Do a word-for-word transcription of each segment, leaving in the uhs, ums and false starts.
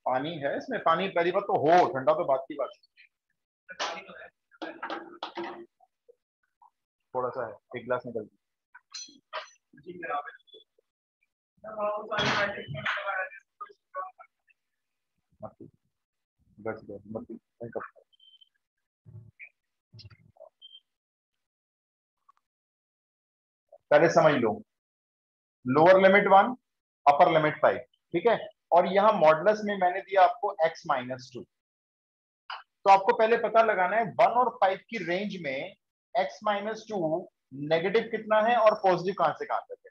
पानी है इसमें, पानी पहली बात तो हो, ठंडा तो बात की बात है। थोड़ा सा है, एक गिलास निकल पहले समझ लो, lower limit one, upper limit five, ठीक है। और यहां मॉडुलस में मैंने दिया आपको x माइनस टू। तो आपको पहले पता लगाना है वन और फाइव की रेंज में x माइनस टू नेगेटिव कितना है और पॉजिटिव कहां से कहां तक है।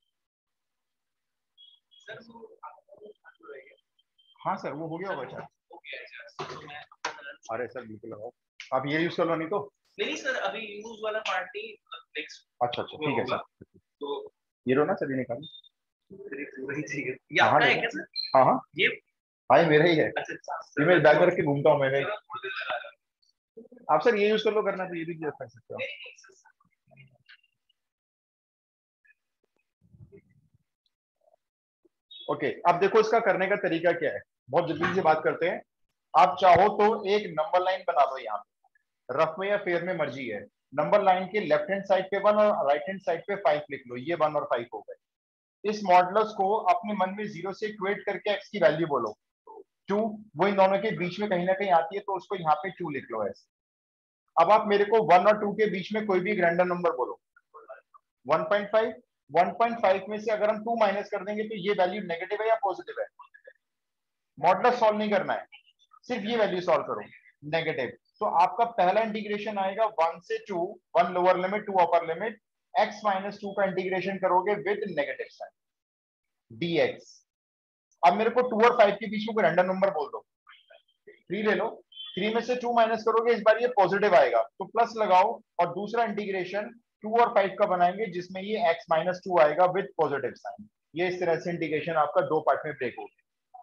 हाँ सर वो हो गया होगा सर। अरे सर बिल्कुल लगाओ, आप ये यूज कर लो, नहीं तो नहीं सर अभी यूज वाला पार्टी नेक्स्ट। अच्छा अच्छा ठीक है सर। तो ये लो ना सर, ये निकालो। ये आपका है क्या सर? हाँ हाँ ये हाँ ये मेरा ही है। अच्छा ये मेरे बैग में रख के घूमता हूँ मैं। आप सर ये यूज कर लो, करना तो ये भी कर सकते हो। ओके अब देखो इसका करने का तरीका क्या है, बहुत जल्दी से बात करते हैं। आप चाहो तो एक नंबर लाइन बना लो यहाँ पे, रफ में या फेयर में मर्जी है। नंबर लाइन के लेफ्ट हैंड साइड पे वन और राइट हैंड साइड पे फाइव लिख लो, ये वन और फाइव हो गए। इस मॉडुलस को अपने मन में जीरो से इक्वेट करके एक्स की वैल्यू बोलो। टू वो इन दोनों के बीच में कहीं ना कहीं आती है, तो उसको यहाँ पे टू लिख लो ऐसे। अब आप मेरे को वन और टू के बीच में कोई भी एक रैंडम नंबर बोलो। One point five, one point five में से अगर हम टू माइनस कर देंगे तो ये वैल्यू नेगेटिव है या पॉजिटिव है। मॉडुलस सॉल्व नहीं करना है, सिर्फ ये वैल्यू सॉल्व करो, नेगेटिव। तो आपका पहला इंटीग्रेशन आएगा वन से two, one lower limit two upper limit, x minus two का इंटीग्रेशन करोगे विद नेगेटिव साइन dx। अब मेरे को टू और फाइव के बीच में कोई रैंडम नंबर बोल दो, थ्री ले लो। थ्री में से टू माइनस करोगे, इस बार ये पॉजिटिव आएगा तो प्लस लगाओ, और दूसरा इंटीग्रेशन टू और फाइव का बनाएंगे जिसमें ये x माइनस टू आएगा विद पॉजिटिव साइन। ये इस तरह से इंटीग्रेशन आपका दो पार्ट में ब्रेक हो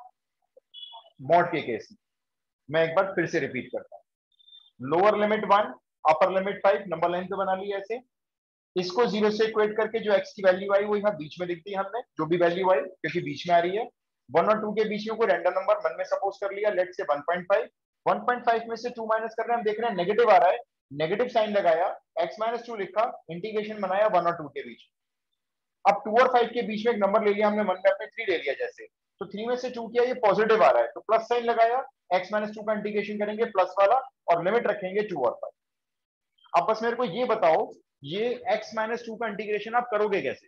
गया मॉड के केस में। मैं एक बार फिर से रिपीट करता हूं, lower limit one, upper limit five, number line तो बना ली ऐसे। इसको जीरो से इक्वेट करके जो x की वैल्यू आई वो यहाँ बीच में लिख दी हमने, जो भी वैल्यू आई क्योंकि बीच में आ रही है। वन और टू के बीच में कोई रैंडम नंबर मन में सपोज कर लिया, लेट से one point five. One point five में से टू माइनस कर रहे हैं, हम देख रहे हैं नेगेटिव आ रहा है, नेगेटिव साइन लगाया, x माइनस टू लिखा, इंटीग्रेशन बनाया वन और टू के बीच। अब टू और फाइव के बीच में एक नंबर ले लिया हमने, मन में अपने थ्री ले लिया जैसे, तो थ्री में से टू किया, ये पॉजिटिव आ रहा है तो प्लस साइन लगाया, x माइनस टू का इंटीग्रेशन करेंगे प्लस वाला, और लिमिट रखेंगे टू और फाइव। अब बस मेरे को ये बताओ, ये x माइनस टू का इंटीग्रेशन आप करोगे कैसे।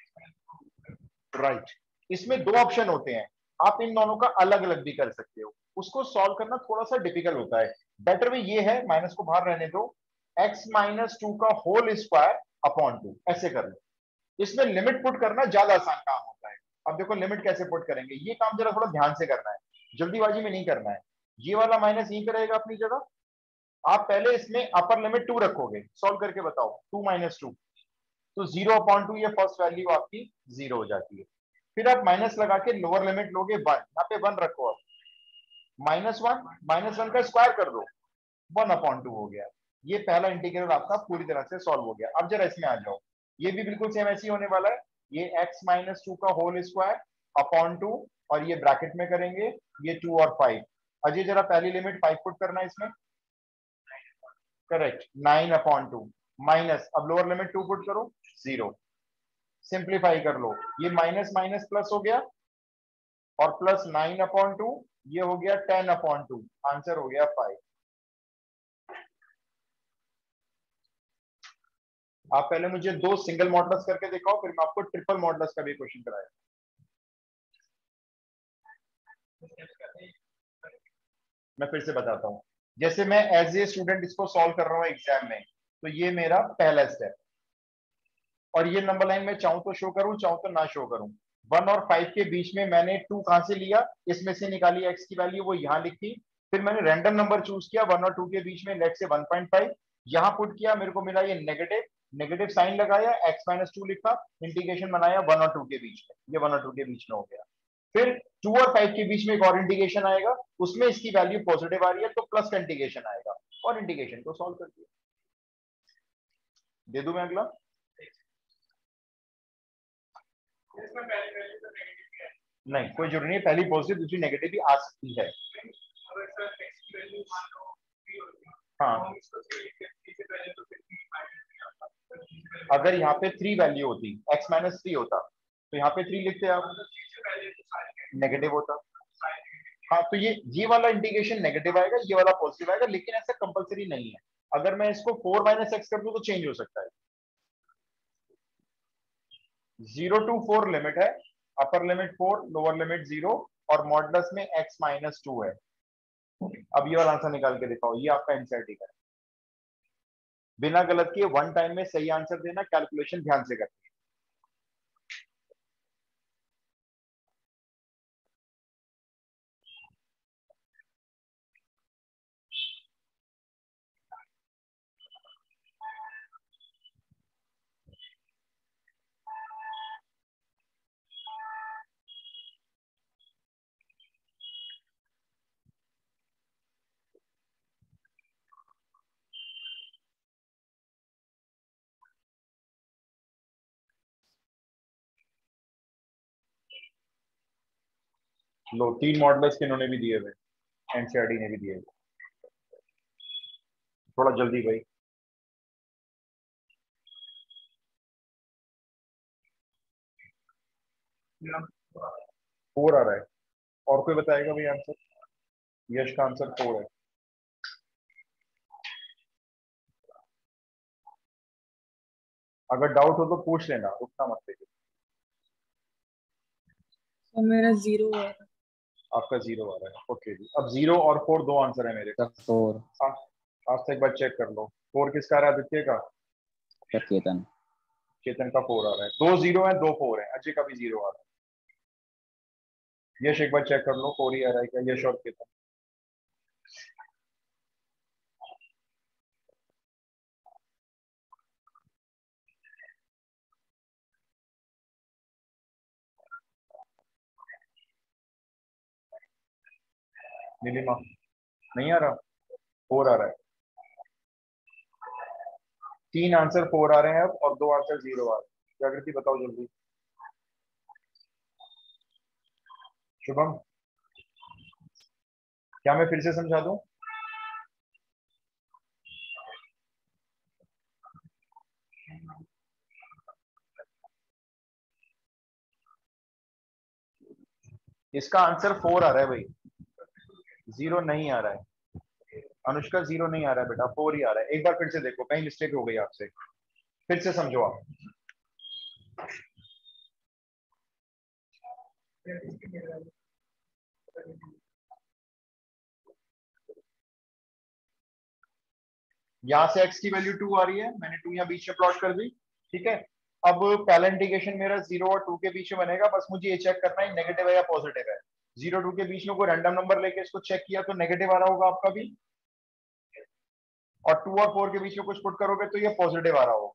Right right. इसमें दो ऑप्शन होते हैं, आप इन दोनों का अलग अलग भी कर सकते हो, उसको सॉल्व करना थोड़ा सा डिफिकल्ट होता है। बेटर वे ये है, माइनस को बाहर रहने दो, x माइनस टू का होल स्क्वायर अपॉन टू, ऐसे कर लो। इसमें लिमिट पुट करना ज्यादा आसान काम होता है। अब देखो लिमिट कैसे पुट करेंगे, ये काम जरा थोड़ा ध्यान से करना है, जल्दीबाजी में नहीं करना है। ये वाला माइनस यही करेगा अपनी जगह, आप पहले इसमें अपर लिमिट टू रखोगे, सॉल्व करके बताओ, टू माइनस टू, तो जीरो अपॉन टू, ये फर्स्ट वैल्यू आपकी जीरो हो जाती है। फिर आप माइनस लगा के लोअर लिमिट लोगे वन, यहाँ पे वन रखो, अब माइनस वन, माइनस वन का स्क्वायर कर दो, वन अपॉन टू हो गया। ये पहला इंटीग्रल आपका पूरी तरह से सॉल्व हो गया। अब जरा इसमें आ जाओ, ये भी बिल्कुल सेम ऐसे ही होने वाला है, ये x माइनस टू का होल स्क्वायर अपॉन टू, और ये ब्रैकेट में करेंगे ये टू और फाइव। अजय जरा पहली लिमिट फाइव पुट करना है इसमें, correct, nine upon two, minus, अब लोअर लिमिट टू पुट करो, जीरो, सिंप्लीफाई कर लो, ये माइनस माइनस प्लस हो गया, और प्लस नाइन अपॉन टू, ये हो गया टेन अपॉन टू, आंसर हो गया फाइव। आप पहले मुझे दो सिंगल मॉडल्स करके दिखाओ, फिर मैं आपको ट्रिपल मॉडल्स का भी क्वेश्चन कराया। मैं फिर से बताता हूं, जैसे मैं एज ए स्टूडेंट इसको सॉल्व कर रहा हूं एग्जाम में, तो ये मेरा पहला स्टेप, और ये नंबर लाइन में चाहूं तो शो करूं, चाहूं तो ना शो करूं। वन और फाइव के बीच में मैंने टू कहां से लिया, इसमें से निकाली एक्स की वैल्यू, वो यहां लिखी। फिर मैंने रैंडम नंबर चूज किया वन और टू के बीच में, लेट से वन पॉइंट फाइव, यहां पुट किया, मेरे को मिला ये नेगेटिव, नेगेटिव साइन लगाया, एक्स माइनस टू लिखा, इंटीग्रेशन बनाया वन और टू के बीच में, ये वन और टू के बीच में हो गया। फिर टू और फाइव के बीच में एक और इंटीग्रेशन आएगा, उसमें इसकी वैल्यू पॉजिटिव आ रही है तो प्लस का इंटीग्रेशन आएगा, और इंटीग्रेशन को सॉल्व कर दिया। दे दूं मैं अगला, नहीं, कोई जरूरी नहीं, पहली पॉजिटिव दूसरी नेगेटिव भी आ सकती है। हाँ, अगर यहाँ पे थ्री वैल्यू होती, x माइनस थ्री होता, तो यहाँ पे थ्री लिखते आप, नेगेटिव होता। हाँ, तो ये ये वाला इंटीग्रेशन नेगेटिव आएगा, ये वाला पॉजिटिव आएगा, लेकिन ऐसा कंपलसरी नहीं है। अगर मैं इसको फोर माइनस एक्स कर दूं तो चेंज हो सकता है। जीरो टू फोर लिमिट है, upper limit four, lower limit zero, और मॉडुलस में x माइनस टू है। अब ये वाला आंसर निकाल के दिखाओ, ये आपका एनसीईआरटी का है। बिना गलत किए वन टाइम में सही आंसर देना, कैलकुलेशन ध्यान से करना। लो, तीन मॉडल्स के इन्होंने भी दिए हुए, एनसीईआरटी ने भी दिए हुए। थोड़ा जल्दी भाई। फोर आ रहा है, और कोई बताएगा भाई आंसर? यश का आंसर फोर है। अगर डाउट हो तो पूछ लेना, उठना मत लेके। तो मेरा जीरो है। आपका जीरो आ रहा है, ओके जी। अब जीरो और फोर दो आंसर है मेरे। फोर। आज आज से एक बार चेक कर लो, फोर किसका आ रहा है? आदित्य का। सर केतन। चेतन का फोर आ रहा है। दो जीरो है, दो फोर है। अजय का भी जीरो आ रहा है। यश एक बार चेक कर लो, फोर ही आ रहा है क्या? यश और केतन। नीलिमा नहीं आ रहा, फोर आ रहा है। तीन आंसर फोर आ रहे हैं अब, और दो आंसर जीरो आ रहे हैं। जागृति बताओ जल्दी। शुभम, क्या मैं फिर से समझा दूं? इसका आंसर फोर आ रहा है भाई, जीरो नहीं आ रहा है। अनुष्का जीरो नहीं आ रहा है बेटा, फोर ही आ रहा है। एक बार फिर से देखो, कहीं मिस्टेक हो गई आपसे, फिर से समझो आप। यहां से x की वैल्यू टू आ रही है, मैंने टू यहाँ बीच में प्लॉट कर दी, ठीक है। अब पहला इंटीग्रेशन मेरा जीरो और टू के बीच में बनेगा, बस मुझे ये चेक करना है नेगेटिव है या पॉजिटिव है। जीरो टू के बीच में कोई रैंडम नंबर लेके इसको चेक किया तो नेगेटिव आ रहा होगा आपका भी, और टू और फोर के बीच में कुछ पुट करोगे तो ये पॉजिटिव आ रहा होगा।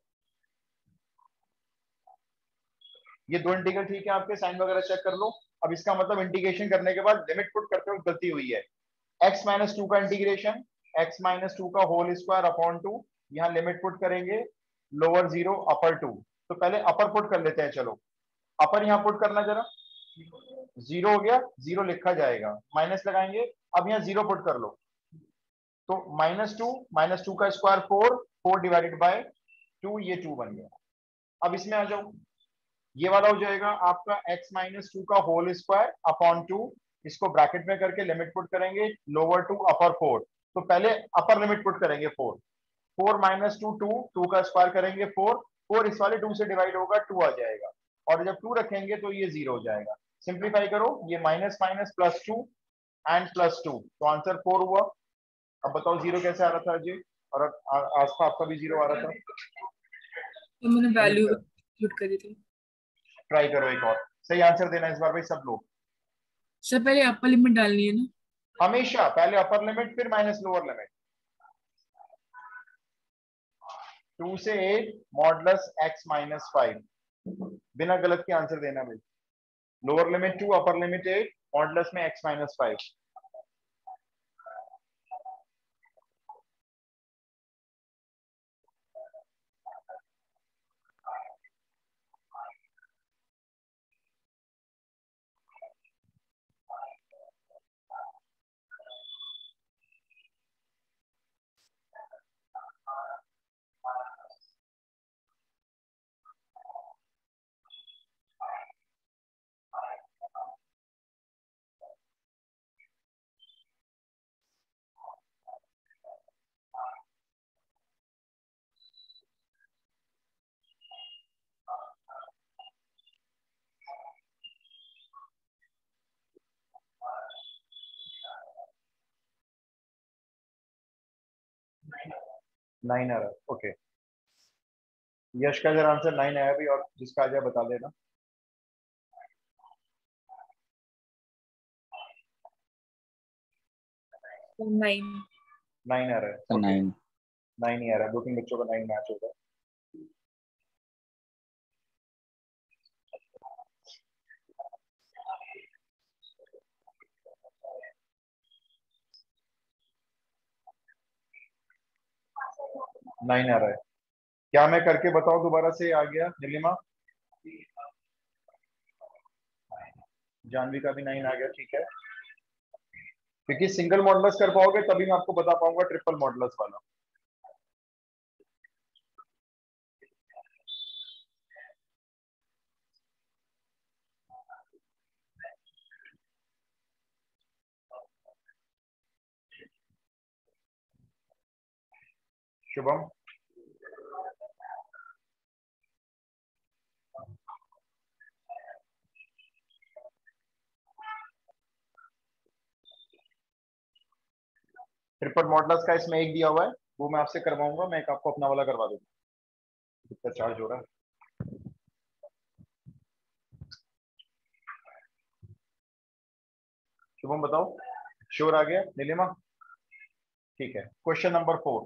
ये दो इंटीग्रल ठीक है आपके, साइन वगैरह चेक कर लो। अब इसका मतलब इंटीग्रेशन करने के बाद लिमिट पुट करते वक्त गलती हुई है। x माइनस टू का इंटीग्रेशन, x माइनस टू का होल स्क्वायर अपॉन टू, यहाँ लिमिट पुट करेंगे लोअर जीरो अपर टू। तो पहले अपर पुट कर लेते हैं, चलो अपर यहाँ पुट करना जरा। जीरो हो गया, जीरो लिखा जाएगा, माइनस लगाएंगे। अब यहाँ जीरो पुट कर लो, तो माइनस टू, माइनस टू का square four, four divided by two, ये टू बन गया। अब इसमें आ जाओ, ये वाला हो जाएगा आपका x माइनस टू का होल स्क्वायर अपॉन टू, इसको ब्रैकेट में करके लिमिट पुट करेंगे लोअर टू अपर फोर। तो पहले अपर लिमिट पुट करेंगे four, four minus two two, two का स्क्वायर करेंगे फोर, फोर इस वाले टू से डिवाइड होगा, टू आ जाएगा, और जब टू रखेंगे तो ये जीरो हो जाएगा। सिंप्लीफाई करो, ये minus minus plus two and plus two, तो आंसर फोर हुआ। अब बताओ जीरो कैसे आ रहा था अजय? और आस्था आपका भी जीरो आ रहा था। तो मैंने वैल्यू पुट करी थी। ट्राई करो एक और, सही आंसर देना इस बार भाई सब लोग। सर पहले अपर लिमिट डालनी है ना? हमेशा पहले अपर लिमिट फिर माइनस लोअर लिमिट। टू से eight modulus x minus five, बिना गलत के आंसर देना भाई। Lower limit two, upper limit eight, modulus में एक्स माइनस फाइव। नाइन आ रहा है, ओके। यश का जरा आंसर नाइन आया भी, और जिसका आ जाए बता देना। नाइन। नाइन आ रहा है, ओके। नाइन नाइन ही आ रहा है, दो तीन बच्चों का नाइन मैच होगा। नाइन आ रहा है, क्या मैं करके बताऊं दोबारा से? आ गया नीलिमा, जानवी का भी नाइन आ गया, ठीक है। क्योंकि सिंगल मॉडलस कर पाओगे तभी मैं आपको बता पाऊंगा ट्रिपल मॉडलस वाला। शुभम, ट्रिपल मॉडलस का इसमें एक दिया हुआ है, वो मैं आपसे करवाऊंगा। मैं एक आपको अपना वाला करवा दूंगा। कितना चार्ज हो रहा है? शुभम बताओ, श्योर आ गया? नीलिमा, ठीक है। Question number four,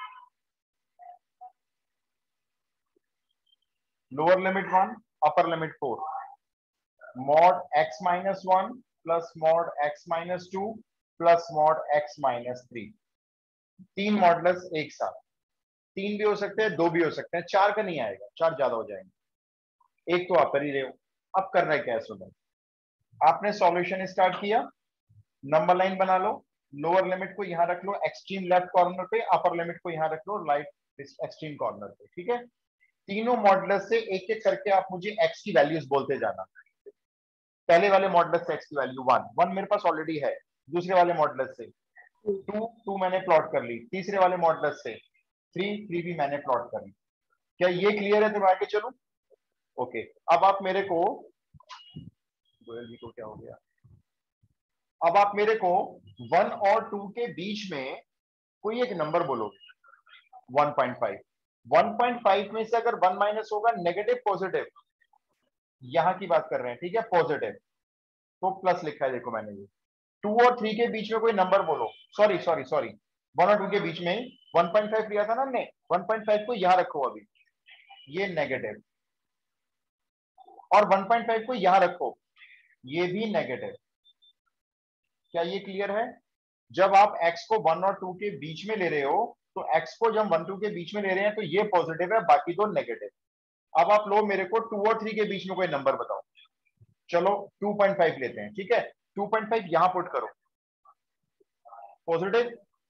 lower limit one, upper limit four, mod x minus one plus mod x minus two plus mod x minus three. तीन मॉडल्स एक साथ, तीन भी हो सकते हैं, दो भी हो सकते हैं, चार का नहीं आएगा, चार ज्यादा हो जाएंगे। एक तो आप कर ही रहे हो। अब करना है क्या है सुनो, आपने सॉल्यूशन स्टार्ट किया, नंबर लाइन बना लो, लोअर लिमिट को यहां रख लो एक्सट्रीम लेफ्ट कॉर्नर पे, अपर लिमिट को यहां रख लो राइट एक्सट्रीम कॉर्नर पे, ठीक है। तीनों मॉडल्स से एक एक करके आप मुझे एक्स की वैल्यूज बोलते जाना। पहले वाले मॉडल से एक्स की वैल्यू वन, वन मेरे पास ऑलरेडी है। दूसरे वाले मॉडल से टू, टू मैंने प्लॉट कर ली। तीसरे वाले मॉडल से थ्री, थ्री भी मैंने प्लॉट कर ली। क्या ये क्लियर है? तो मैं आगे चलूं? ओके। अब आप मेरे को, गोयल जी को क्या हो गया? अब आप मेरे को वन और टू के बीच में कोई एक नंबर बोलोगे। One point five, one point five में से अगर वन माइनस होगा नेगेटिव पॉजिटिव, यहां की बात कर रहे हैं, ठीक है, पॉजिटिव, तो प्लस लिखा है देखो मैंने ये। टू और थ्री के बीच में कोई नंबर बोलो, सॉरी सॉरी सॉरी, वन और टू के बीच में वन पॉइंट फाइव लिया था ना हमने, वन पॉइंट फाइव को यहां रखो अभी, ये नेगेटिव, और वन पॉइंट फाइव को यहां रखो, ये भी नेगेटिव। क्या ये क्लियर है? जब आप x को वन और टू के बीच में ले रहे हो, तो x को जब वन टू के बीच में ले रहे हैं तो ये पॉजिटिव है, बाकी दो नेगेटिव। अब आप लो मेरे को टू और थ्री के बीच में कोई नंबर बताओ। चलो टू पॉइंट फाइव लेते हैं, ठीक है। टू पॉइंट फाइव यहां पुट करो, पॉजिटिव,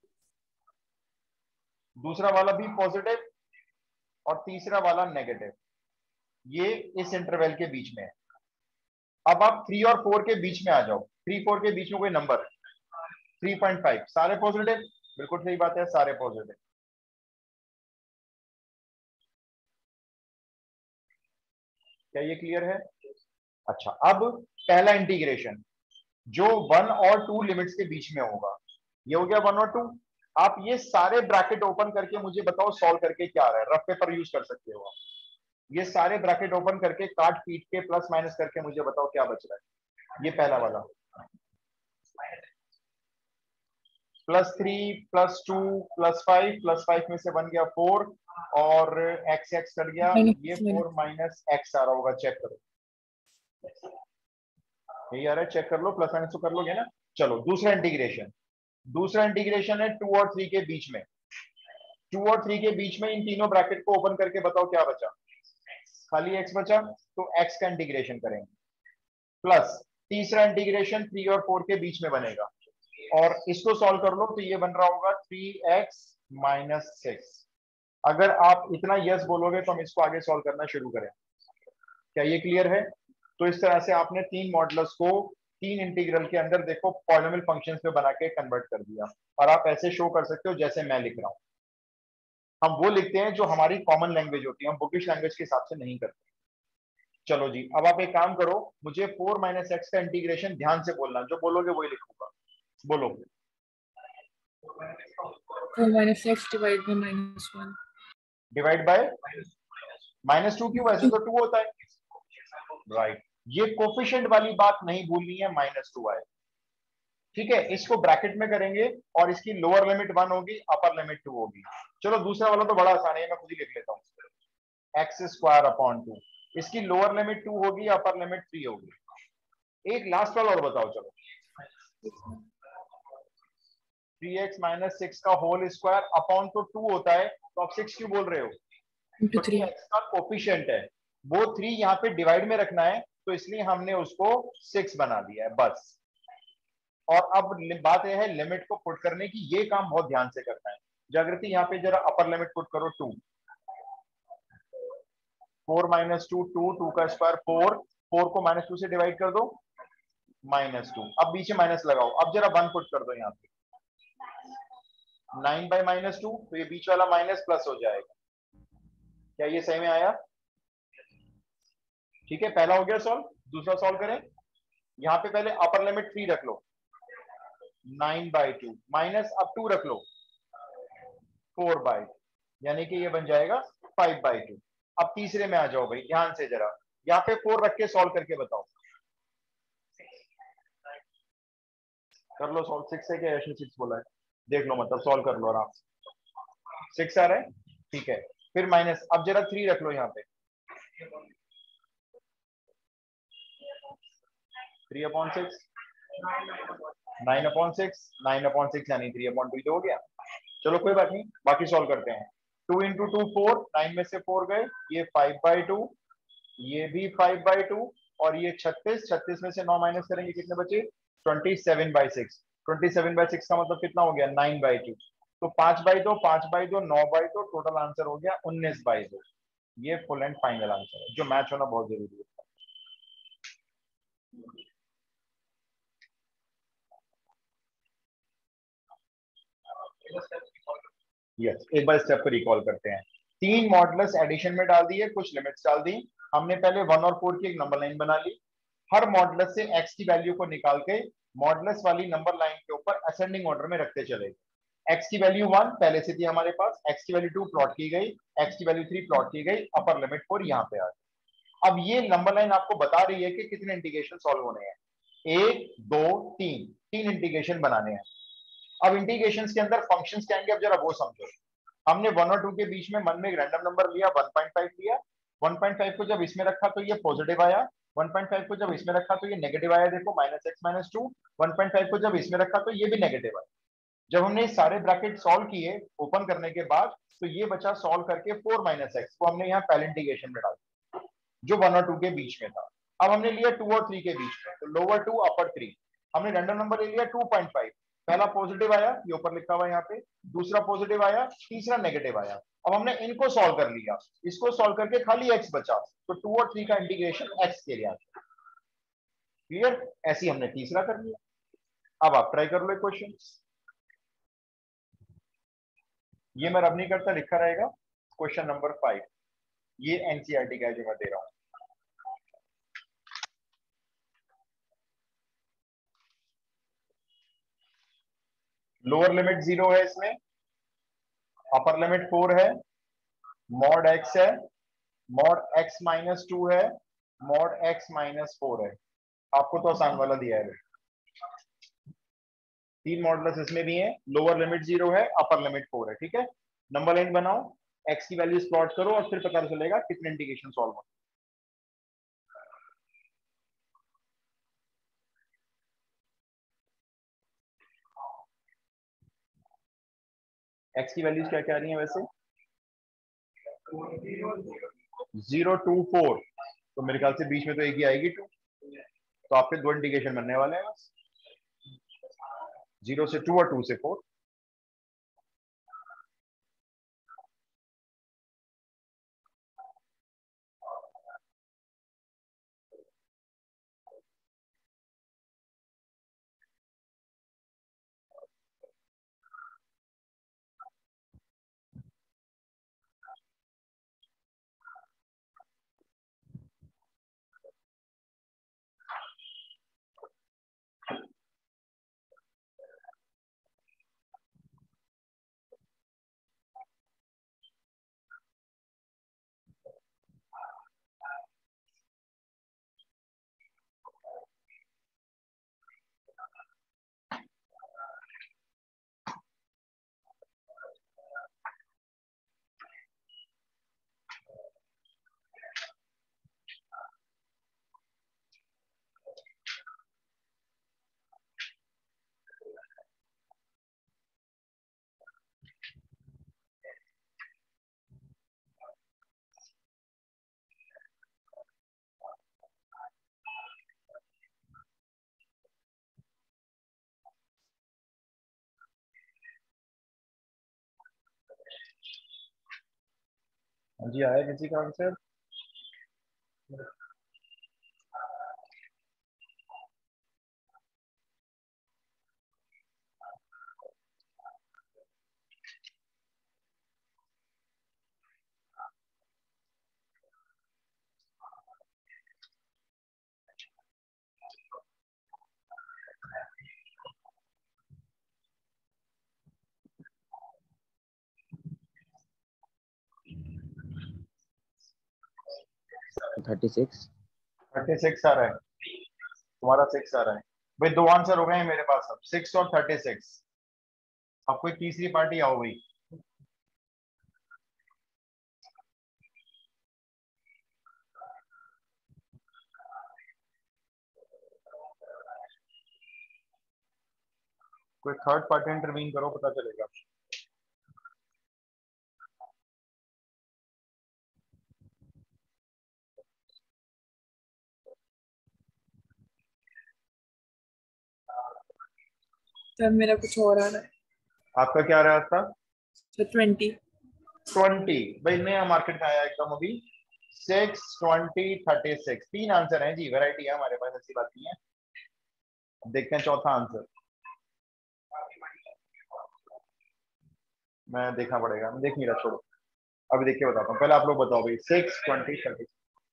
दूसरा वाला भी पॉजिटिव, और तीसरा वाला नेगेटिव। ये इस इंटरवल के बीच में है। अब आप थ्री और फोर के बीच में आ जाओ, थ्री फोर के बीच में कोई नंबर, थ्री पॉइंट फाइव, सारे पॉजिटिव, बिल्कुल सही बात है, सारे पॉजिटिव। क्या ये क्लियर है? अच्छा, अब पहला इंटीग्रेशन जो वन और टू लिमिट्स के बीच में होगा, ये हो गया वन और टू। आप ये सारे ब्रैकेट ओपन करके मुझे बताओ सॉल्व करके क्या आ रहा है। रफ पेपर यूज कर सकते हो आप। ये सारे ब्रैकेट ओपन करके काट पीट के प्लस माइनस करके मुझे बताओ क्या बच रहा है। ये पहला वाला, plus three plus two plus five, plus five में से बन गया फोर, और एक्स एक्स कट गया, ये फोर माइनस एक्स आ रहा होगा, चेक करो। यही आ रहा है, चेक कर लो, प्लस माइनस तो कर लोगे ना। चलो दूसरा इंटीग्रेशन, दूसरा इंटीग्रेशन है टू और थ्री के बीच में। टू और थ्री के बीच में इन तीनों ब्रैकेट को ओपन करके बताओ क्या बचा। खाली एक्स बचा, तो एक्स का इंटीग्रेशन करेंगे, प्लस तीसरा इंटीग्रेशन थ्री और फोर के बीच में बनेगा, और इसको सॉल्व कर लो तो ये बन रहा होगा थ्री एक्स माइनस सिक्स। अगर आप इतना यस बोलोगे तो हम इसको आगे सॉल्व करना शुरू करें। क्या ये क्लियर है? तो इस तरह से आपने तीन मॉडल्स को तीन इंटीग्रल के अंदर देखो पॉलिनोमियल फंक्शंस पे बना के कन्वर्ट कर दिया। और आप ऐसे शो कर सकते हो जैसे मैं लिख रहा हूं। हम वो लिखते हैं जो हमारी कॉमन लैंग्वेज होती है, हम बुकिश लैंग्वेज के हिसाब से नहीं करते। चलो जी, अब आप एक काम करो, मुझे फोर माइनस एक्स का इंटीग्रेशन ध्यान से बोलना, जो बोलोगे वही लिखूंगा। बोलो। Four minus x divide by minus one. Divide by minus two, क्यों? वैसे तो टू होता है, राइट। ये कोफिशिएंट वाली बात नहीं भूलनी है, माइनस टू आए, ठीक है। इसको ब्रैकेट में करेंगे और इसकी लोअर लिमिट वन होगी, अपर लिमिट टू होगी। चलो दूसरा वाला तो बड़ा आसान है, मैं खुद ही लिख लेता हूँ। एक्स स्क्वायर अपॉन टू, इसकी लोअर लिमिट टू होगी, अपर लिमिट थ्री होगी। एक लास्ट वाला और बताओ, चलो। थ्री एक्स माइनस सिक्स का होल स्क्वायर अपॉन तो टू होता है, तो आप सिक्स क्यों बोल रहे हो? इंटू तो थ्री। एक्स का कोफिशिएंट है, वो थ्री यहाँ पे डिवाइड में रखना है, तो इसलिए हमने उसको सिक्स बना दिया है, बस। और अब बात यह है लिमिट को पुट करने की, ये काम बहुत ध्यान से करना है। जागृति यहाँ पे जरा अपर लिमिट पुट करो, two. Four minus two, two, two का स्क्वायर फोर, फोर को माइनस टू से डिवाइड कर दो, माइनस टू। अब बीच में माइनस लगाओ, अब जरा वन पुट कर दो यहाँ पे, नाइन बाई माइनस टू, तो ये बीच वाला माइनस प्लस हो जाएगा। क्या ये सही में आया? ठीक है, पहला हो गया सॉल्व। दूसरा सॉल्व करें। यहाँ पे पहले अपर लिमिट थ्री रख लो, नाइन बाई टू, माइनस अब टू रख लो, फोर बाई, यानी कि ये बन जाएगा फाइव बाई टू। अब तीसरे में आ जाओ भाई, ध्यान से जरा, यहाँ पे फोर रख के सॉल्व करके बताओ। कर लो सॉल्व। सिक्स है क्या? यश ने सिक्स बोला है, देख लो, मतलब सॉल्व कर लो आराम से। सिक्स आ रहा है, ठीक है। फिर माइनस, अब जरा थ्री रख लो यहाँ पे, three upon six, nine upon six, nine upon six यानी थ्री अपॉन टू, तो हो गया। चलो कोई बात नहीं, बाकी सॉल्व करते हैं। Two into two four, nine में से फोर गए, ये फाइव बाई टू, ये भी फाइव बाई टू, और ये छत्तीस, छत्तीस में से नौ माइनस करेंगे, कितने बचे? Twenty seven by six. Twenty seven by six का मतलब कितना हो गया? Nine by two. तो पांच बाई दो, पांच बाई दो, नौ बाई दो, टोटल आंसर हो गया उन्नीस बाई दो। ये फुल एंड फाइनल आंसर है, जो मैच होना बहुत जरूरी है। यस, एक बार स्टेप को रिकॉल करते हैं। तीन मॉडल्स एडिशन में डाल दिए, कुछ लिमिट्स डाल दी हमने। पहले वन और फोर की एक नंबर लाइन बना ली। हर मॉडल्स से एक्स की वैल्यू को निकाल के मॉडल्स वाली नंबर लाइन के ऊपर असेंडिंग ऑर्डर में रखते चले। एक्स की वैल्यू वन पहले से थी हमारे पास, एक्स की वैल्यू टू प्लॉट की गई, एक्स की वैल्यू थ्री प्लॉट की गई, अपर लिमिट फोर यहाँ पे आ गई। अब ये नंबर लाइन आपको बता रही है कि कितने इंटीग्रेशन सॉल्व होने हैं। एक, दो, तीन, तीन इंटीग्रेशन बनाने हैं। अब इंटीग्रेशन के अंदर फंक्शंस क्या आएंगे, अब जरा वो समझो। हमने वन और टू के बीच में मन में एक रैंडम नंबर लिया, वन पॉइंट फाइव लिया। वन पॉइंट फाइव को जब इसमें रखा तो ये पॉजिटिव आया, वन पॉइंट फाइव को जब इसमें रखा तो ये नेगेटिव आया। देखो minus x minus two, one point five को जब इसमें रखा तो ये भी नेगेटिव आया। जब हमने सारे ब्रैकेट सॉल्व किए ओपन करने के बाद, तो ये बचा सॉल्व करके फोर माइनस एक्स को हमने यहाँ पहले इंटीग्रेशन में डाल दिया, जो वन और टू के बीच में था। अब हमने लिया टू और थ्री के बीच में, तो लोअर टू अपर थ्री। हमने रैंडम नंबर ले लिया टू पॉइंट फाइव, पहला पॉजिटिव आया, ये ऊपर लिखा हुआ है यहाँ पे, दूसरा पॉजिटिव आया, तीसरा नेगेटिव आया। अब हमने इनको सॉल्व कर लिया, इसको सॉल्व करके खाली एक्स बचा, तो टू और थ्री का इंटीग्रेशन एक्स के लिए आ गया। क्लियर? ऐसी हमने तीसरा कर लिया। अब आप ट्राई कर लो क्वेश्चन। ये मैं रब नहीं करता, लिखा रहेगा क्वेश्चन नंबर फाइव। ये एनसीईआरटी का है जो मैं दे रहा हूं। लोअर लिमिट जीरो है इसमें, अपर लिमिट फोर है, मॉड एक्स है, मॉड एक्स माइनस टू है, मॉड एक्स माइनस फोर है। आपको तो आसान वाला दिया है। तीन मॉडल्स इसमें भी हैं, लोअर लिमिट जीरो है, अपर लिमिट फोर है, ठीक है। नंबर लाइन बनाओ, एक्स की वैल्यूज प्लॉट करो और फिर पता चलेगा कितने इंटीग्रेशन सॉल्व हो। एक्स की वैल्यूज क्या क्या आ रही है वैसे? जीरो टू फोर, तो मेरे ख्याल से बीच में तो एक ही आएगी टू, तो आपके दो इंटीग्रेशन बनने वाले हैं बस, जीरो से टू और टू से फोर। जी आया किसी का answer? Thirty six. Thirty six आ रहा है तुम्हारा, सिक्स आ रहा है भाई। दो आंसर हो गए हैं मेरे पास अब, सिक्स और थर्टी सिक्स। अब कोई तीसरी पार्टी आओ भाई। कोई थर्ड पार्टी इंटरवीन करो, पता चलेगा। तब मेरा कुछ और आ रहा है। आपका क्या आ रहा है आपका? तो ट्वेंटी। ट्वेंटी भाई नया मार्केट में आया एकदम अभी। सिक्स, ट्वेंटी, थर्टी सिक्स, तीन आंसर हैं जी, वैरायटी है हमारे पास, ऐसी बात नहीं है। अब देखते हैं चौथा आंसर। मैं देखना पड़ेगा, मैं देख नहीं रहा, छोड़ो अभी देख के बताता हूँ। पहले आप लोग बताओ भाई, सिक्स, ट्वेंटी, थर्टी।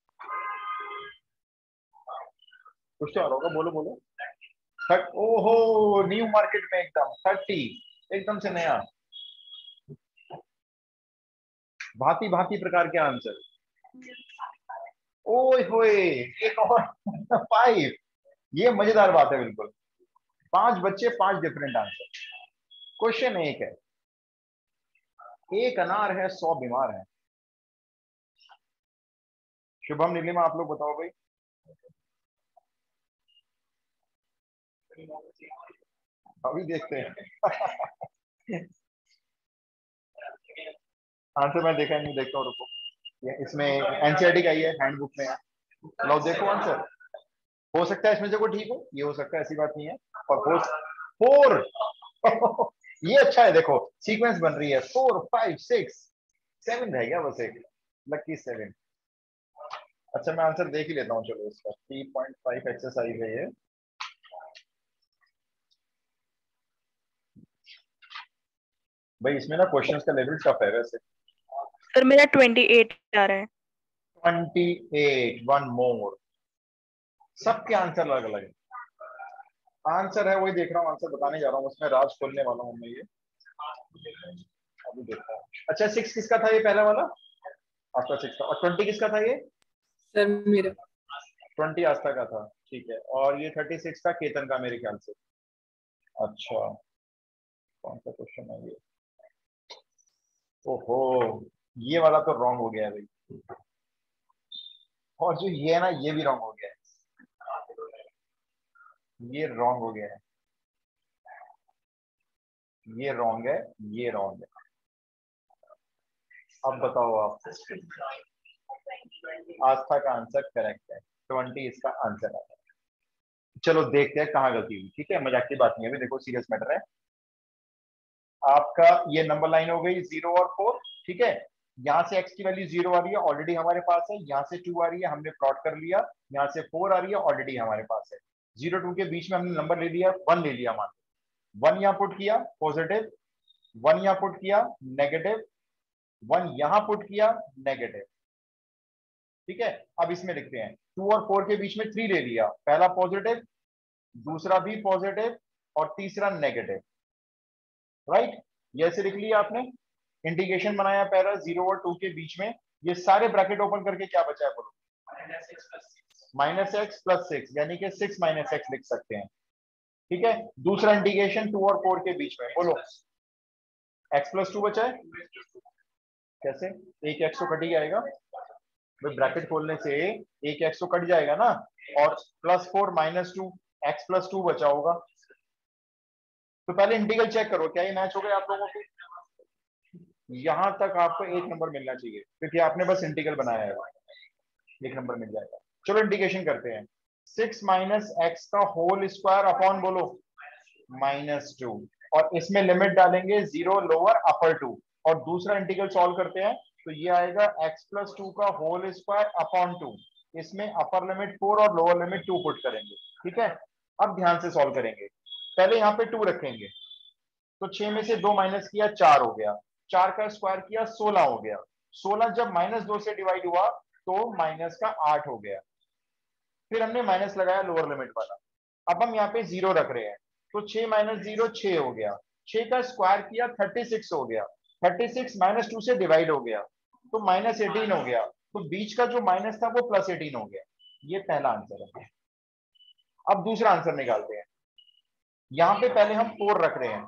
कुछ तो आ रहा होगा, बोलो बोलो। थर्ट ओहो, न्यू मार्केट में एकदम थर्टी, एकदम से नया, भांति भांति प्रकार के आंसर। ओए होए, एक और फाइव। ये मजेदार बात है बिल्कुल। पांच बच्चे, पांच डिफरेंट आंसर। क्वेश्चन एक है, एक अनार है सौ बीमार है। शुभम, नीलिमा, आप लोग बताओ भाई। अभी देखते हैं। आंसर मैं देखा नहीं, देखता हूँ, रुको। ये इसमें एनसीईआरटी का ही है, हैंडबुक में है। लो देखो आंसर। हो सकता है इसमें से कोई ठीक हो, ये हो सकता है, ऐसी बात नहीं है। और फोर, फोर ये अच्छा है, देखो सीक्वेंस बन रही है। फोर, फाइव, सिक्स, सेवन रह गया बस एक, लकी सेवन। अच्छा मैं आंसर देख ही लेता हूँ, चलो इसका। थ्री पॉइंट फाइव एक्सरसाइज है ये। भाई इसमें ना क्वेश्चंस का लेवल टफ है वैसे। सर मेरा ट्वेंटी एट आ रहा है। Twenty eight, one more. सबके आंसर अलग अलग है। आंसर है वही देख रहा हूँ, आंसर बताने जा रहा हूँ, उसमें राज खोलने वाला हूँ मैं ये। अभी देखता हूँ। अच्छा सिक्स किसका था ये पहला वाला? आपका सिक्स था। और ट्वेंटी किसका था ये? सर मेरा। ट्वेंटी आस्था का था, ठीक है। और ये थर्टी सिक्स का केतन का मेरे ख्याल से। अच्छा कौन सा क्वेश्चन है ये? ओहो, ये वाला तो रॉन्ग हो गया है भाई। और जो ये है ना, ये भी रॉन्ग हो गया है। ये रॉन्ग हो गया है, ये रॉन्ग है, ये रॉन्ग है। अब बताओ आप। आस्था का आंसर करेक्ट है, ट्वेंटी इसका आंसर है। चलो देखते हैं कहाँ गलती हुई, ठीक है, मजाक की बात नहीं है, अभी देखो सीरियस मैटर है। आपका ये नंबर लाइन हो गई जीरो और फोर, ठीक है। यहाँ से x की वैल्यू जीरो आ रही है, ऑलरेडी हमारे पास है। यहाँ से टू आ रही है, हमने प्लॉट कर लिया। यहाँ से फोर आ रही है, ऑलरेडी हमारे पास है। जीरो टू के बीच में हमने नंबर ले लिया, वन ले लिया मान। वन यहाँ पुट किया पॉजिटिव, वन यहाँ पुट किया नेगेटिव, वन यहाँ पुट किया नेगेटिव, ठीक है। अब इसमें लिखते हैं, टू और फोर के बीच में थ्री ले लिया, पहला पॉजिटिव, दूसरा भी पॉजिटिव, और तीसरा नेगेटिव, राइट। ये ऐसे लिख लिया आपने। इंटीग्रेशन बनाया पहला जीरो और टू के बीच में, ये सारे ब्रैकेट ओपन करके क्या बचा है बोलो? माइनस एक्स प्लस सिक्स, यानी कि सिक्स माइनस एक्स लिख सकते हैं, ठीक है। दूसरा इंटीग्रेशन टू और फोर के बीच में, बोलो एक्स प्लस टू बचा है। कैसे? एक एक्स तो कट ही आएगा भाई, ब्रैकेट खोलने से एक एक्स तो कट जाएगा ना। और plus four minus two, x plus two बचा होगा। तो पहले इंटीग्रल चेक करो, क्या ये मैच हो गया आप लोगों को? यहां तक आपको एक नंबर मिलना चाहिए, क्योंकि आपने बस इंटीग्रल बनाया है, एक नंबर मिल जाएगा। चलो इंटीग्रेशन करते हैं। सिक्स माइनस एक्स का होल स्क्वायर अपॉन बोलो माइनस टू, और इसमें लिमिट डालेंगे जीरो लोअर अपर टू। और दूसरा इंटीग्रल सॉल्व करते हैं, तो ये आएगा x प्लस टू का होल स्क्वायर अपॉन टू। इसमें अपर लिमिट फोर और लोअर लिमिट टू पुट करेंगे। ठीक है, अब ध्यान से सॉल्व करेंगे। पहले यहाँ पे टू रखेंगे, तो छह में से दो माइनस किया चार हो गया, चार का स्क्वायर किया सोलह हो गया, सोलह जब माइनस दो से डिवाइड हुआ तो माइनस का आठ हो गया। फिर हमने माइनस लगाया लोअर लिमिट वाला। अब हम यहाँ पे जीरो रख रहे हैं, तो छह माइनस जीरो छह हो गया, छह का स्क्वायर किया थर्टी सिक्स हो गया, थर्टी सिक्स माइनस टू से डिवाइड हो गया तो माइनस एटीन हो गया, तो बीच का जो माइनस था वो प्लस एटीन हो गया। ये पहला आंसर है। अब दूसरा आंसर निकालते हैं। यहां पे पहले हम फोर रख रहे हैं।